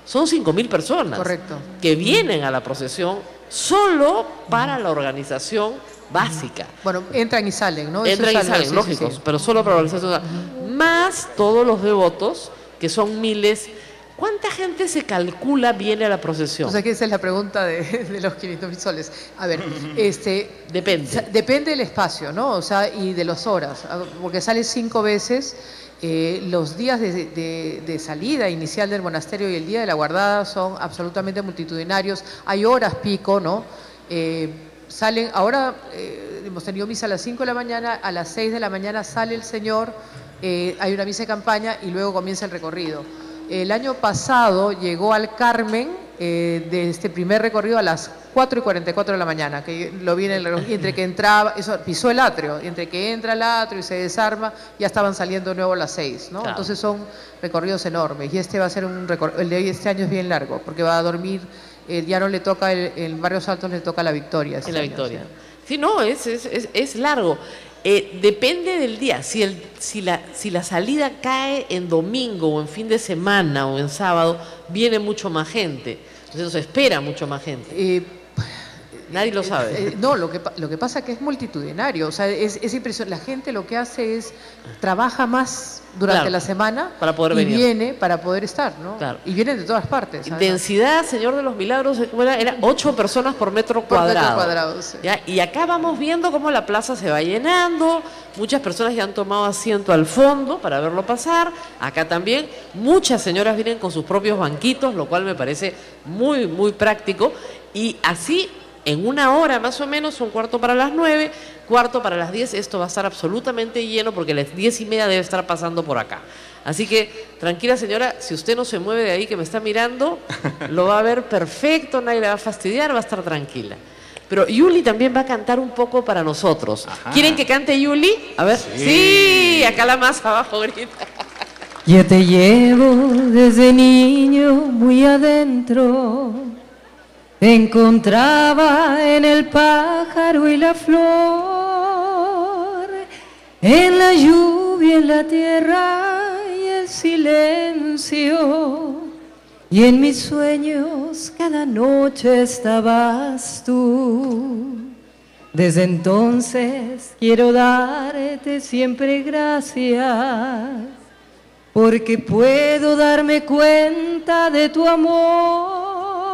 son cinco mil personas. Correcto. Que vienen a la procesión solo para la organización básica. Bueno, entran y salen, ¿no? Entran Eso y salen, sí, lógico, sí, sí. pero solo para la organización. Uh-huh. Más todos los devotos, que son miles. ¿Cuánta gente se calcula viene a la procesión? O sea que esa es la pregunta de, de los quinientos mil soles. A ver, este... Depende. O sea, depende del espacio, ¿no? O sea, y de las horas, porque sale cinco veces. Eh, los días de, de, de salida inicial del monasterio y el día de la guardada son absolutamente multitudinarios. Hay horas pico, ¿no? Eh, salen, ahora eh, hemos tenido misa a las cinco de la mañana, a las seis de la mañana sale el Señor, eh, hay una misa de campaña y luego comienza el recorrido. El año pasado llegó al Carmen eh, de este primer recorrido a las cuatro y cuarenta y cuatro de la mañana, que lo vi en el reloj, y entre que entraba, eso pisó el atrio, y entre que entra el atrio y se desarma, ya estaban saliendo de nuevo a las seis, ¿no? Claro. Entonces son recorridos enormes, y este va a ser un recorrido, el de hoy este año es bien largo, porque va a dormir, eh, ya no le toca, el, el Barrios Altos le toca la Victoria. Este en la año, Victoria. Sí, sí no, es, es, es, es largo. Eh, depende del día. Si, el, si, la, si la salida cae en domingo o en fin de semana o en sábado, viene mucho más gente. Entonces se espera mucho más gente. Eh, Nadie lo sabe. Eh, eh, no, lo que, lo que pasa es que es multitudinario. O sea, es, es impresionante. La gente lo que hace es trabaja más durante claro, la semana para poder y venir. viene para poder estar, ¿no? Claro. Y vienen de todas partes. Densidad, Señor de los Milagros, era, era ocho personas por metro cuadrado. Por metro cuadrado, sí. ¿Ya? Y acá vamos viendo cómo la plaza se va llenando. Muchas personas ya han tomado asiento al fondo para verlo pasar. Acá también muchas señoras vienen con sus propios banquitos, lo cual me parece muy, muy práctico. Y así, en una hora más o menos, un cuarto para las nueve, cuarto para las diez, esto va a estar absolutamente lleno porque a las diez y media debe estar pasando por acá. Así que, tranquila señora, si usted no se mueve de ahí que me está mirando, lo va a ver perfecto, nadie le va a fastidiar, va a estar tranquila. Pero Yuli también va a cantar un poco para nosotros. Ajá. ¿Quieren que cante Yuli? A ver. Sí, sí, acá la más abajo grita. Yo te llevo desde niño muy adentro. Te encontraba en el pájaro y la flor, en la lluvia, en la tierra y el silencio. Y en mis sueños cada noche estabas tú. Desde entonces quiero darte siempre gracias, porque puedo darme cuenta de tu amor.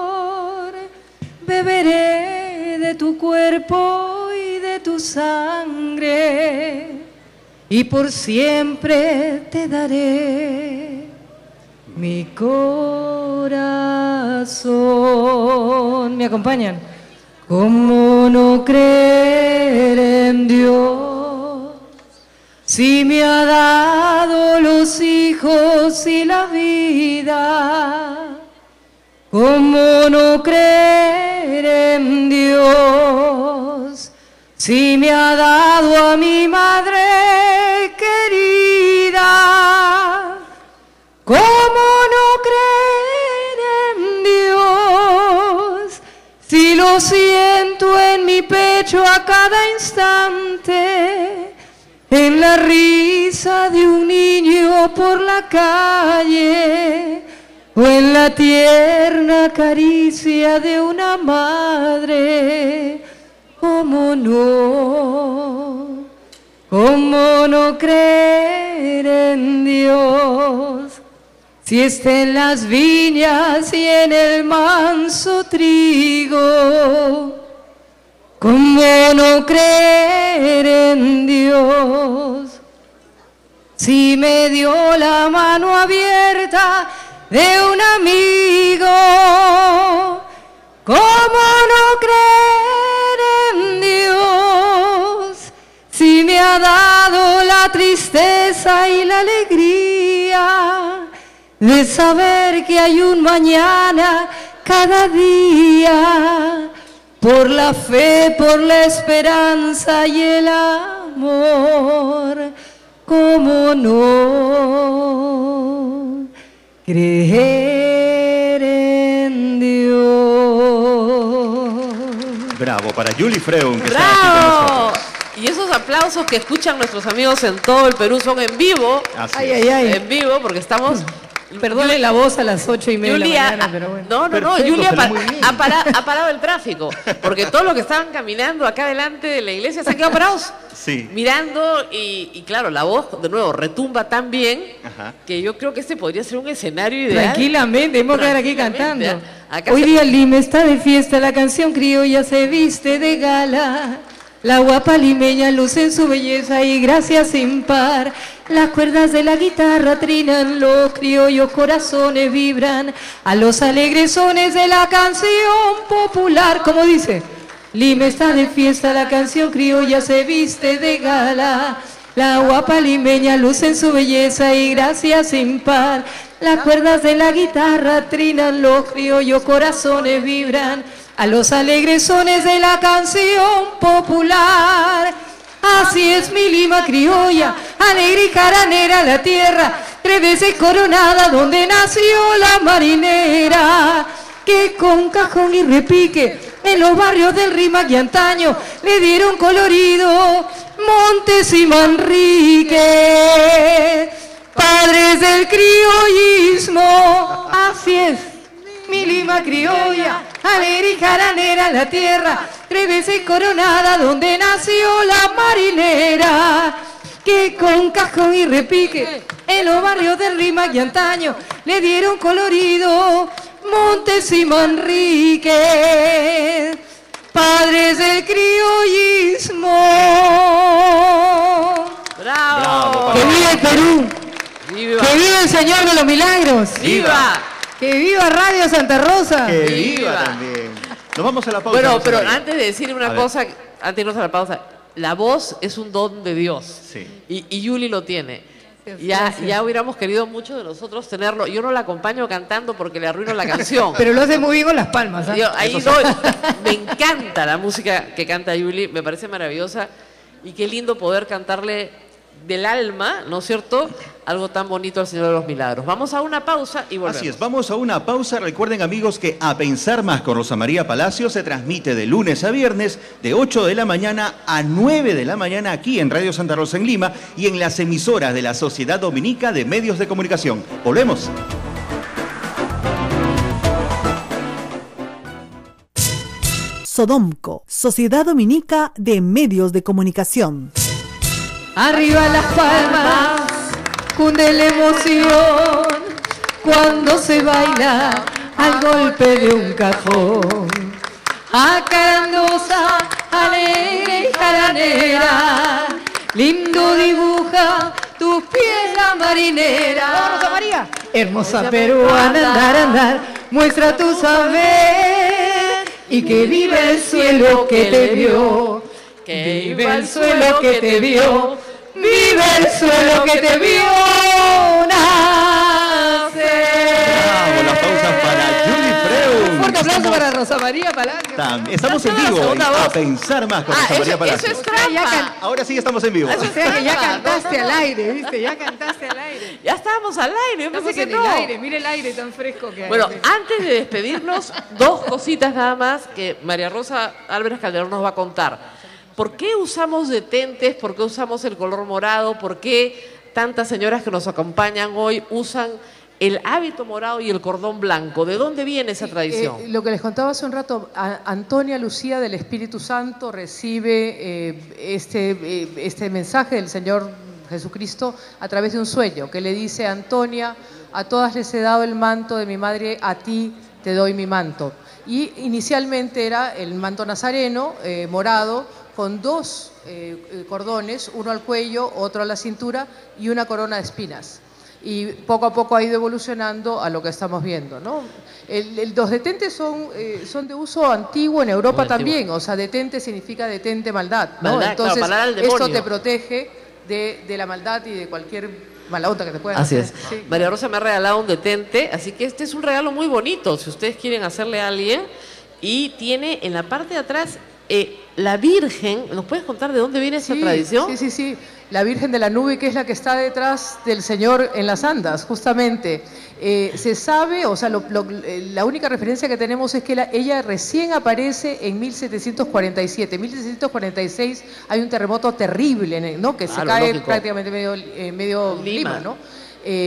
Beberé de tu cuerpo y de tu sangre, y por siempre te daré mi corazón. ¿Me acompañan? ¿Cómo no creer en Dios si me ha dado los hijos y la vida? ¿Cómo no creer en Dios si me ha dado a mi madre querida? ¿Cómo no creer en Dios si lo siento en mi pecho a cada instante, en la risa de un niño por la calle, o en la tierna caricia de una madre? ¿Cómo no? ¿Cómo no creer en Dios si está en las viñas y en el manso trigo? ¿Cómo no creer en Dios si me dio la mano abierta de un amigo? ¿Cómo no creer en Dios si me ha dado la tristeza y la alegría de saber que hay un mañana cada día, por la fe, por la esperanza y el amor? ¿Cómo no creer en Dios? Bravo, para Yuli Freun, que ¡bravo! está aquí con nosotros. Y esos aplausos que escuchan nuestros amigos en todo el Perú son en vivo. Así ay, es. ay, ay. En vivo, porque estamos Perdone la voz a las ocho y media Julia, de la mañana, pero bueno. No, no, Perfecto, no, Julia pa ha, para, ha parado el tráfico, porque todos los que estaban caminando acá delante de la iglesia se han quedado parados, sí. mirando y, y claro, la voz de nuevo retumba tan bien. Ajá. Que yo creo que este podría ser un escenario ideal. Tranquilamente, hemos que quedar aquí cantando. Acá Hoy se... día Lima está de fiesta, la canción criolla se viste de gala. La guapa limeña luce en su belleza y gracia sin par. Las cuerdas de la guitarra trinan, los criollos corazones vibran a los alegres sones de la canción popular. Como dice, Lima está de fiesta, la canción criolla se viste de gala. La guapa limeña luce en su belleza y gracia sin par. Las cuerdas de la guitarra trinan, los criollos corazones vibran a los alegres sones de la canción popular. Así es mi Lima criolla, alegre y jaranera la tierra, tres veces coronada donde nació la marinera, que con cajón y repique en los barrios del Rímac y antaño le dieron colorido Montes y Manrique, padres del criollismo. Así es mi Lima criolla, alegre y jaranera la tierra, tres veces coronada donde nació la marinera, que con cajón y repique en los barrios del Rímac y antaño le dieron colorido Montes y Manrique, padres del criollismo. ¡Bravo! Bravo, ¡Que viva el Perú! ¡Viva! ¡Que viva el Señor de los Milagros! ¡Viva! ¡Que viva Radio Santa Rosa! Que Viva. viva también. Nos vamos a la pausa. Bueno, Rosa pero María. antes de decir una A ver. cosa, antes de irnos a la pausa, la voz es un don de Dios. Sí. Y, y Yuli lo tiene. Gracias, Ya, gracias. ya hubiéramos querido muchos de nosotros tenerlo. Yo no la acompaño cantando porque le arruino la canción. Pero lo hace muy bien con las palmas. ¿ah? Yo ahí doy. Me encanta la música que canta Yuli, me parece maravillosa. Y qué lindo poder cantarle del alma, ¿no es cierto?, algo tan bonito al Señor de los Milagros. Vamos a una pausa y volvemos. Así es, vamos a una pausa. Recuerden, amigos, que A Pensar Más con Rosa María Palacio se transmite de lunes a viernes de ocho de la mañana a nueve de la mañana aquí en Radio Santa Rosa en Lima y en las emisoras de la Sociedad Dominica de Medios de Comunicación. Volvemos. Sodomco, Sociedad Dominica de Medios de Comunicación. Arriba las palmas, cunde la emoción cuando se baila al golpe de un cajón. Acarandosa, alegre y jaranera, lindo dibuja tus pies la marinera. ¡Vamos, Rosa María! Hermosa peruana, andar, andar, muestra tu saber y que viva el suelo que te vio. Que Vive el suelo que te vio, vive el suelo que te vio nacer. Bravo, las pausas para Julie Freud. Un fuerte aplauso para Rosa María Palacio. Tam- Estamos en Canta la vivo en segunda A voz. Pensar Más con Ah, Rosa eso, María eso Palacio. es trampa. Ahora sí estamos en vivo. O sea que ya cantaste al aire, ¿viste? Ya cantaste al aire. Ya estábamos al aire, yo Estamos pensé en que el no. aire, mire el aire tan fresco que hay. Bueno, antes de despedirnos, dos cositas nada más que María Rosa Álvarez Calderón nos va a contar. ¿Por qué usamos detentes? ¿Por qué usamos el color morado? ¿Por qué tantas señoras que nos acompañan hoy usan el hábito morado y el cordón blanco? ¿De dónde viene esa tradición? Eh, lo que les contaba hace un rato, a- Antonia Lucía del Espíritu Santo recibe eh, este, eh, este mensaje del Señor Jesucristo a través de un sueño que le dice: Antonia, a todas les he dado el manto de mi madre, a ti te doy mi manto. Y inicialmente era el manto nazareno, eh, morado, con dos eh, cordones, uno al cuello, otro a la cintura y una corona de espinas. Y poco a poco ha ido evolucionando a lo que estamos viendo, ¿no? El, el- los detentes son, eh, son de uso antiguo en Europa Muy antiguo. también, o sea, detente significa detente maldad, ¿no? Maldad, claro, Entonces, para el esto demonio. te protege de, de la maldad y de cualquier mala onda que te puedan Así hacer. es. Sí. María Rosa me ha regalado un detente, así que este es un regalo muy bonito si ustedes quieren hacerle a alguien. Y tiene en la parte de atrás eh, la Virgen. ¿Nos puedes contar de dónde viene esa Sí, tradición? Sí, sí, sí. La Virgen de la Nube, que es la que está detrás del Señor en las andas, justamente. Eh, se sabe, o sea, lo- lo- eh, la única referencia que tenemos es que la- ella recién aparece en mil setecientos cuarenta y siete. En mil setecientos cuarenta y seis hay un terremoto terrible, en el- ¿no? Que se Claro, cae lógico. prácticamente medio, eh, medio Lima. Lima, ¿no? Eh,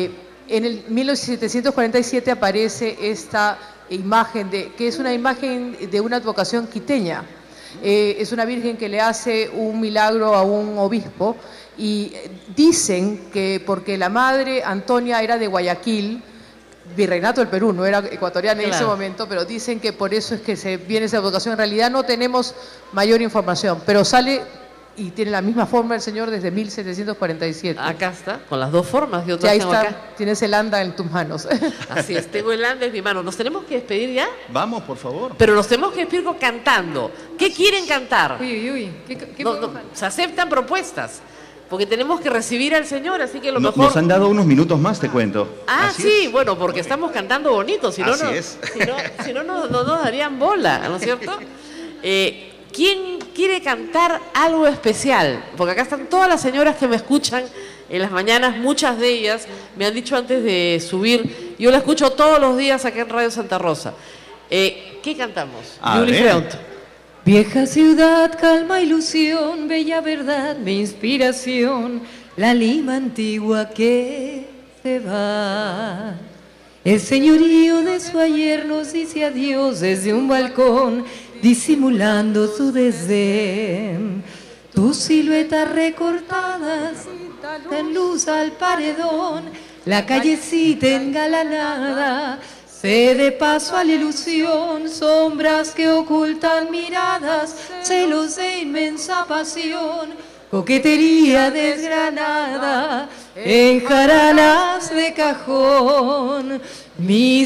En el mil setecientos cuarenta y siete aparece esta imagen, de, que es una imagen de una advocación quiteña. Eh, es una virgen que le hace un milagro a un obispo y dicen que porque la madre Antonia era de Guayaquil, virreinato del Perú, no era ecuatoriana en claro. ese momento, pero dicen que por eso es que se viene esa advocación. En realidad no tenemos mayor información, pero sale y tiene la misma forma el señor desde mil setecientos cuarenta y siete. Acá está, con las dos formas. Yo Y ahí tengo está, acá. tienes el anda en tus manos. Así es, tengo el anda en mi mano. ¿Nos tenemos que despedir ya? Vamos, por favor. Pero nos tenemos que despedir con cantando. ¿Qué quieren cantar? Uy, uy, uy. ¿Qué, qué No, podemos no, cantar? se aceptan propuestas, porque tenemos que recibir al Señor, así que lo No- mejor... Nos han dado unos minutos más, te cuento. Ah, Así sí, es. bueno, porque estamos cantando bonito, si no, Así no, es. si no, si no, no, no nos darían bola, ¿no es cierto? Eh, ¿Quién quiere cantar algo especial? Porque acá están todas las señoras que me escuchan en las mañanas, muchas de ellas me han dicho antes de subir, yo la escucho todos los días acá en Radio Santa Rosa. Eh, ¿Qué cantamos? A Yuli ver. Freund. Vieja ciudad, calma, ilusión, bella verdad, mi inspiración, la Lima antigua que se va. El señorío de su ayer nos dice adiós desde un balcón, disimulando su desdén. Tus siluetas recortadas dan luz al paredón, la callecita engalanada cede paso a la ilusión, sombras que ocultan miradas, celos de inmensa pasión, coquetería desgranada, en jaranas de cajón. Mi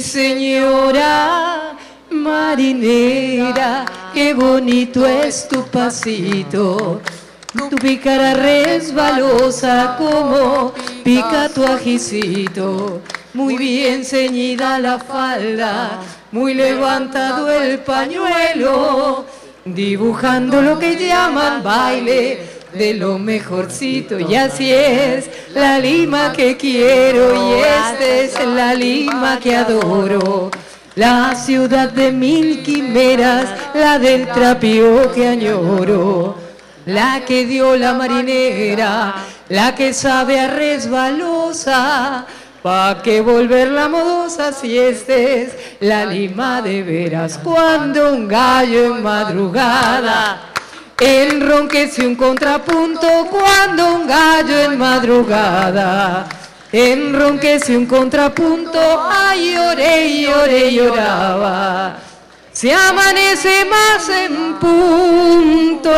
señora marinera, qué bonito es tu pasito, tu pícara resbalosa como pica tu ajicito. Muy bien ceñida la falda, muy levantado el pañuelo, dibujando lo que llaman baile de lo mejorcito. Y así es la Lima que quiero y esta es la Lima que adoro. La ciudad de mil quimeras, la del trapío que añoro, la que dio la marinera, la que sabe a resbalosa, pa' que volverla modosa si esta es la Lima de veras. Cuando un gallo en madrugada enronquece un contrapunto, cuando un gallo en madrugada enronquece un contrapunto, ay, lloré, lloré, lloraba. Se amanece más en punto.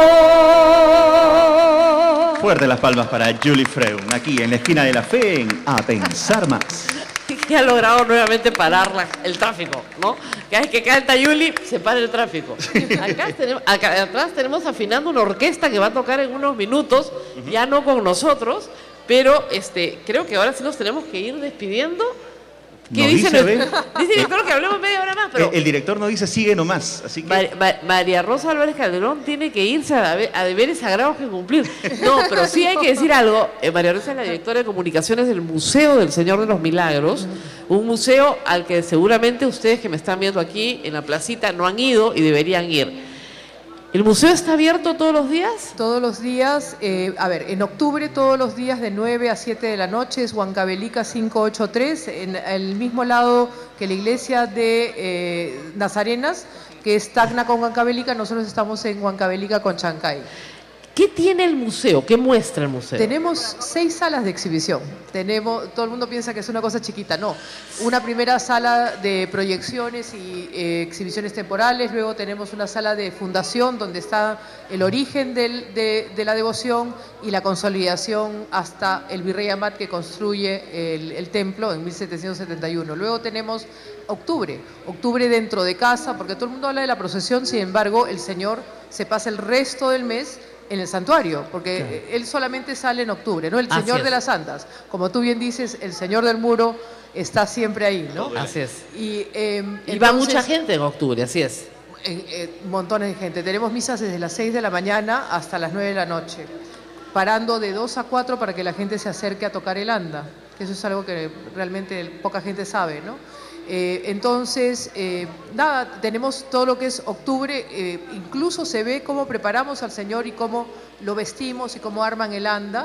Fuerte las palmas para Yuli Freund, aquí en la esquina de la fe, en A Pensar Más. Que ha logrado nuevamente parar la- el tráfico, ¿no? Cada vez que canta Yuli, se para el tráfico. Acá, tenemos, acá atrás tenemos afinando una orquesta que va a tocar en unos minutos, ya no con nosotros, pero este, creo que ahora sí nos tenemos que ir despidiendo. ¿Qué No dice? dice, nuestro- ¿ve? dice el director que hablemos media hora más, pero El, el director nos dice sigue nomás, así que... Mar- Ma- María Rosa Álvarez Calderón tiene que irse a, de- a deberes sagrados que cumplir. No, pero sí hay que decir algo. Eh, María Rosa es la directora de comunicaciones del Museo del Señor de los Milagros, un museo al que seguramente ustedes que me están viendo aquí en la placita no han ido y deberían ir. ¿El museo está abierto todos los días? Todos los días, eh, a ver, en octubre todos los días de nueve a siete de la noche es Huancavelica quinientos ochenta y tres, en el mismo lado que la iglesia de eh, Nazarenas, que es Tacna con Huancavelica, nosotros estamos en Huancavelica con Chancay. ¿Qué tiene el museo? ¿Qué muestra el museo? Tenemos seis salas de exhibición. Tenemos, todo el mundo piensa que es una cosa chiquita, no. Una primera sala de proyecciones y eh, exhibiciones temporales, luego tenemos una sala de fundación donde está el origen del- de, de la devoción y la consolidación hasta el virrey Amat que construye el, el templo en mil setecientos setenta y uno. Luego tenemos octubre, octubre dentro de casa, porque todo el mundo habla de la procesión, sin embargo, el Señor se pasa el resto del mes en el santuario, porque Claro. él solamente sale en octubre, ¿no? El Así Señor es. de las Andas. Como tú bien dices, el Señor del Muro está siempre ahí, ¿no? Así es. Y, eh, Y va entonces, mucha gente en octubre, así es. eh, eh, montones de gente. Tenemos misas desde las seis de la mañana hasta las nueve de la noche, parando de dos a cuatro para que la gente se acerque a tocar el anda, que eso es algo que realmente poca gente sabe, ¿no? Eh, entonces, eh, nada, tenemos todo lo que es octubre, eh, incluso se ve cómo preparamos al Señor y cómo lo vestimos y cómo arman el anda.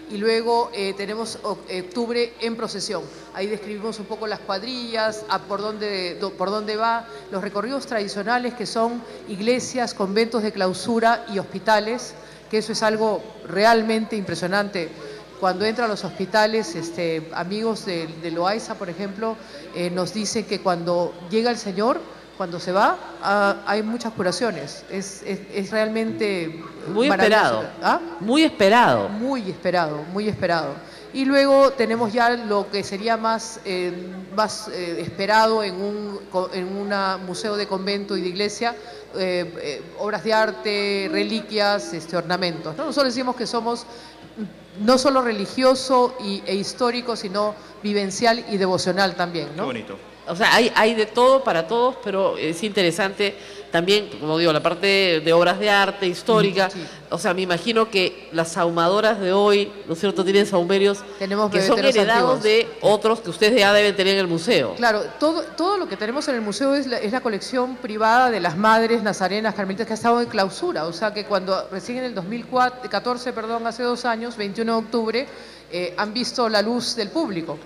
y luego eh, tenemos octubre en procesión. Ahí describimos un poco las cuadrillas, a por, dónde, do, por dónde va, los recorridos tradicionales que son iglesias, conventos de clausura y hospitales, que eso es algo realmente impresionante. Cuando entran a los hospitales, este, amigos de, de Loaiza, por ejemplo, eh, nos dicen que cuando llega el Señor, cuando se va, uh, hay muchas curaciones. Es, es, es realmente muy esperado. ¿Ah? Muy esperado. Muy esperado, muy esperado. Y luego tenemos ya lo que sería más, eh, más eh, esperado en un en una museo de convento y de iglesia, eh, eh, obras de arte, reliquias, este, ornamentos, ¿no? Nosotros decimos que somos no solo religioso y, e histórico, sino vivencial y devocional también, ¿no? Qué bonito. O sea, hay, hay de todo para todos, pero es interesante también, como digo, la parte de obras de arte, histórica. Sí. O sea, me imagino que las sahumadoras de hoy, ¿no es cierto?, tienen sahumerios tenemos que son heredados antiguos de otros que ustedes ya deben tener en el museo. Claro, todo, todo lo que tenemos en el museo es la, es la colección privada de las madres nazarenas carmelitas que ha estado en clausura. O sea, que cuando recién en el dos mil catorce, perdón, hace dos años, veintiuno de octubre, eh, han visto la luz del público.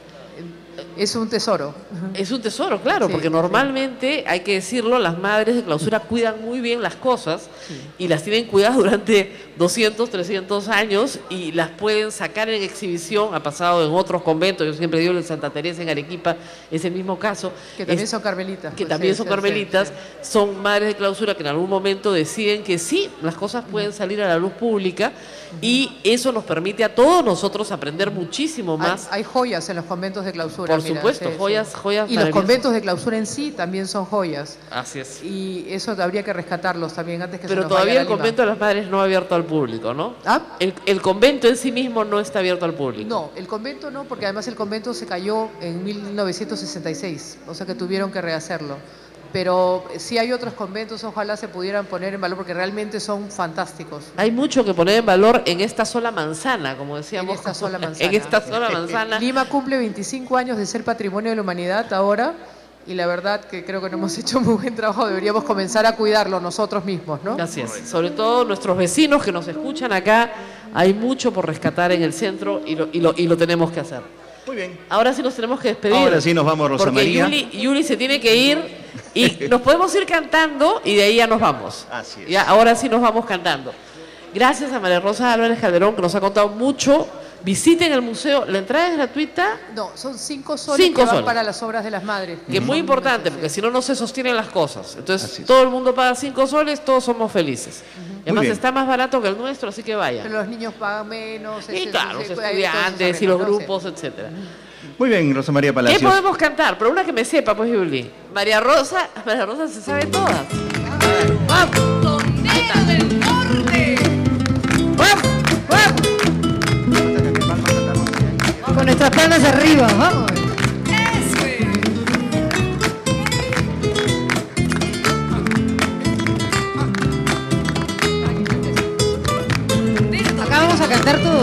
Es un tesoro. Es un tesoro, claro, sí, porque normalmente, sí, hay que decirlo, las madres de clausura cuidan muy bien las cosas, sí, y las tienen cuidadas durante doscientos, trescientos años y las pueden sacar en exhibición. Ha pasado en otros conventos, yo siempre digo en Santa Teresa, en Arequipa, es el mismo caso. Que también es, son carmelitas. Que pues, también sí, son sí, carmelitas, sí, sí. Son madres de clausura que en algún momento deciden que sí, las cosas pueden salir a la luz pública, uh-huh, y eso nos permite a todos nosotros aprender muchísimo más. Hay, hay joyas en los conventos de clausura. Por Mira, supuesto, sí, joyas, sí. joyas. Y los conventos de clausura en sí también son joyas. Así es. Y eso habría que rescatarlos también antes que Pero se nos todavía vaya el la convento de las madres no ha abierto al público, ¿no? ¿Ah? El, el convento en sí mismo no está abierto al público. No, el convento no, porque además el convento se cayó en mil novecientos sesenta y seis, o sea que tuvieron que rehacerlo. Pero sí hay otros conventos, ojalá se pudieran poner en valor porque realmente son fantásticos. Hay mucho que poner en valor en esta sola manzana, como decíamos. En esta sola manzana. En esta sola manzana. Lima cumple veinticinco años de ser Patrimonio de la Humanidad ahora, y la verdad que creo que no hemos hecho muy buen trabajo, deberíamos comenzar a cuidarlo nosotros mismos, ¿no? Así es, sobre todo nuestros vecinos que nos escuchan acá, hay mucho por rescatar en el centro y lo, y lo, y lo tenemos que hacer. Muy bien. Ahora sí nos tenemos que despedir. Ahora sí nos vamos, Rosa porque María. Yuli, Yuli se tiene que ir y nos podemos ir cantando y de ahí ya nos vamos. Así es. Ya, ahora sí nos vamos cantando. Gracias a María Rosa Álvarez Calderón, que nos ha contado mucho. Visiten el museo. ¿La entrada es gratuita? No, son cinco soles cinco que van soles. para las obras de las madres. Que es muy importante, porque si no, no se sostienen las cosas. Entonces, todo el mundo paga cinco soles, todos somos felices. Uh-huh. Además, está más barato que el nuestro, así que vayan. Pero los niños pagan menos. Y ese, claro, ese, los estudiantes y los grupos, etcétera. Muy bien, Rosa María Palacios. ¿Qué podemos cantar? Pero una que me sepa, pues, Yuli. María Rosa, María Rosa se sabe todas. ¡Vamos! ¡Tonero del norte! ¡Vamos! ¡Vamos! Con nuestras palmas arriba, vamos. Acá vamos a cantar todos.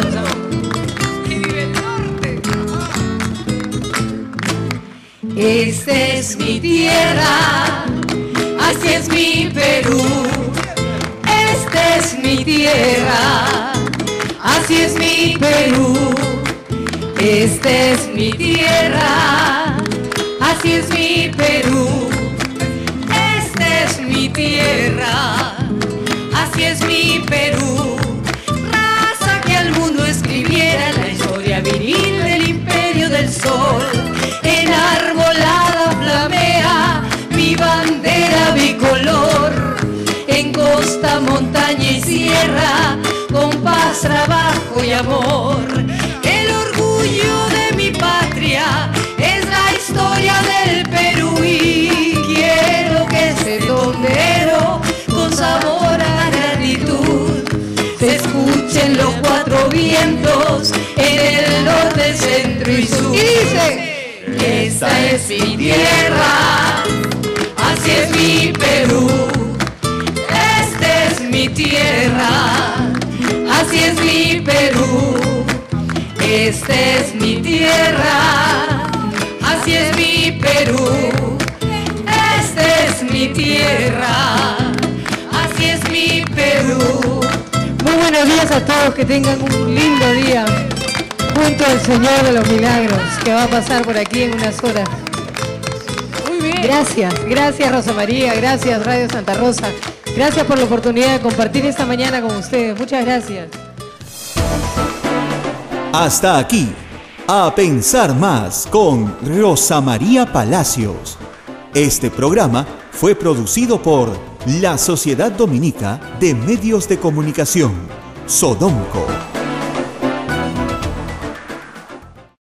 Esta es mi tierra, así es mi Perú. Esta es mi tierra, así es mi Perú. Esta es mi tierra, así es mi Perú. Esta es mi tierra, así es mi Perú. Raza que al mundo escribiera la historia viril del imperio del sol. Enarbolada flamea mi bandera bicolor. En costa, montaña y sierra, con paz, trabajo y amor. El orgullo de mi patria es la historia del Perú y quiero que este tondero con sabor a gratitud se escuchen los cuatro vientos en el norte, centro y sur. Y dice: esta es mi tierra, así es mi Perú. Esta es mi tierra, así es mi Perú. Esta es mi tierra, así es mi Perú. Esta es mi tierra, así es mi Perú. Muy buenos días a todos, que tengan un lindo día. pronto el Señor de los Milagros, que va a pasar por aquí en unas horas. Muy bien. Gracias, gracias Rosa María, gracias Radio Santa Rosa. Gracias por la oportunidad de compartir esta mañana con ustedes. Muchas gracias. Hasta aquí, A Pensar Más con Rosa María Palacios. Este programa fue producido por la Sociedad Dominica de Medios de Comunicación, Sodomco.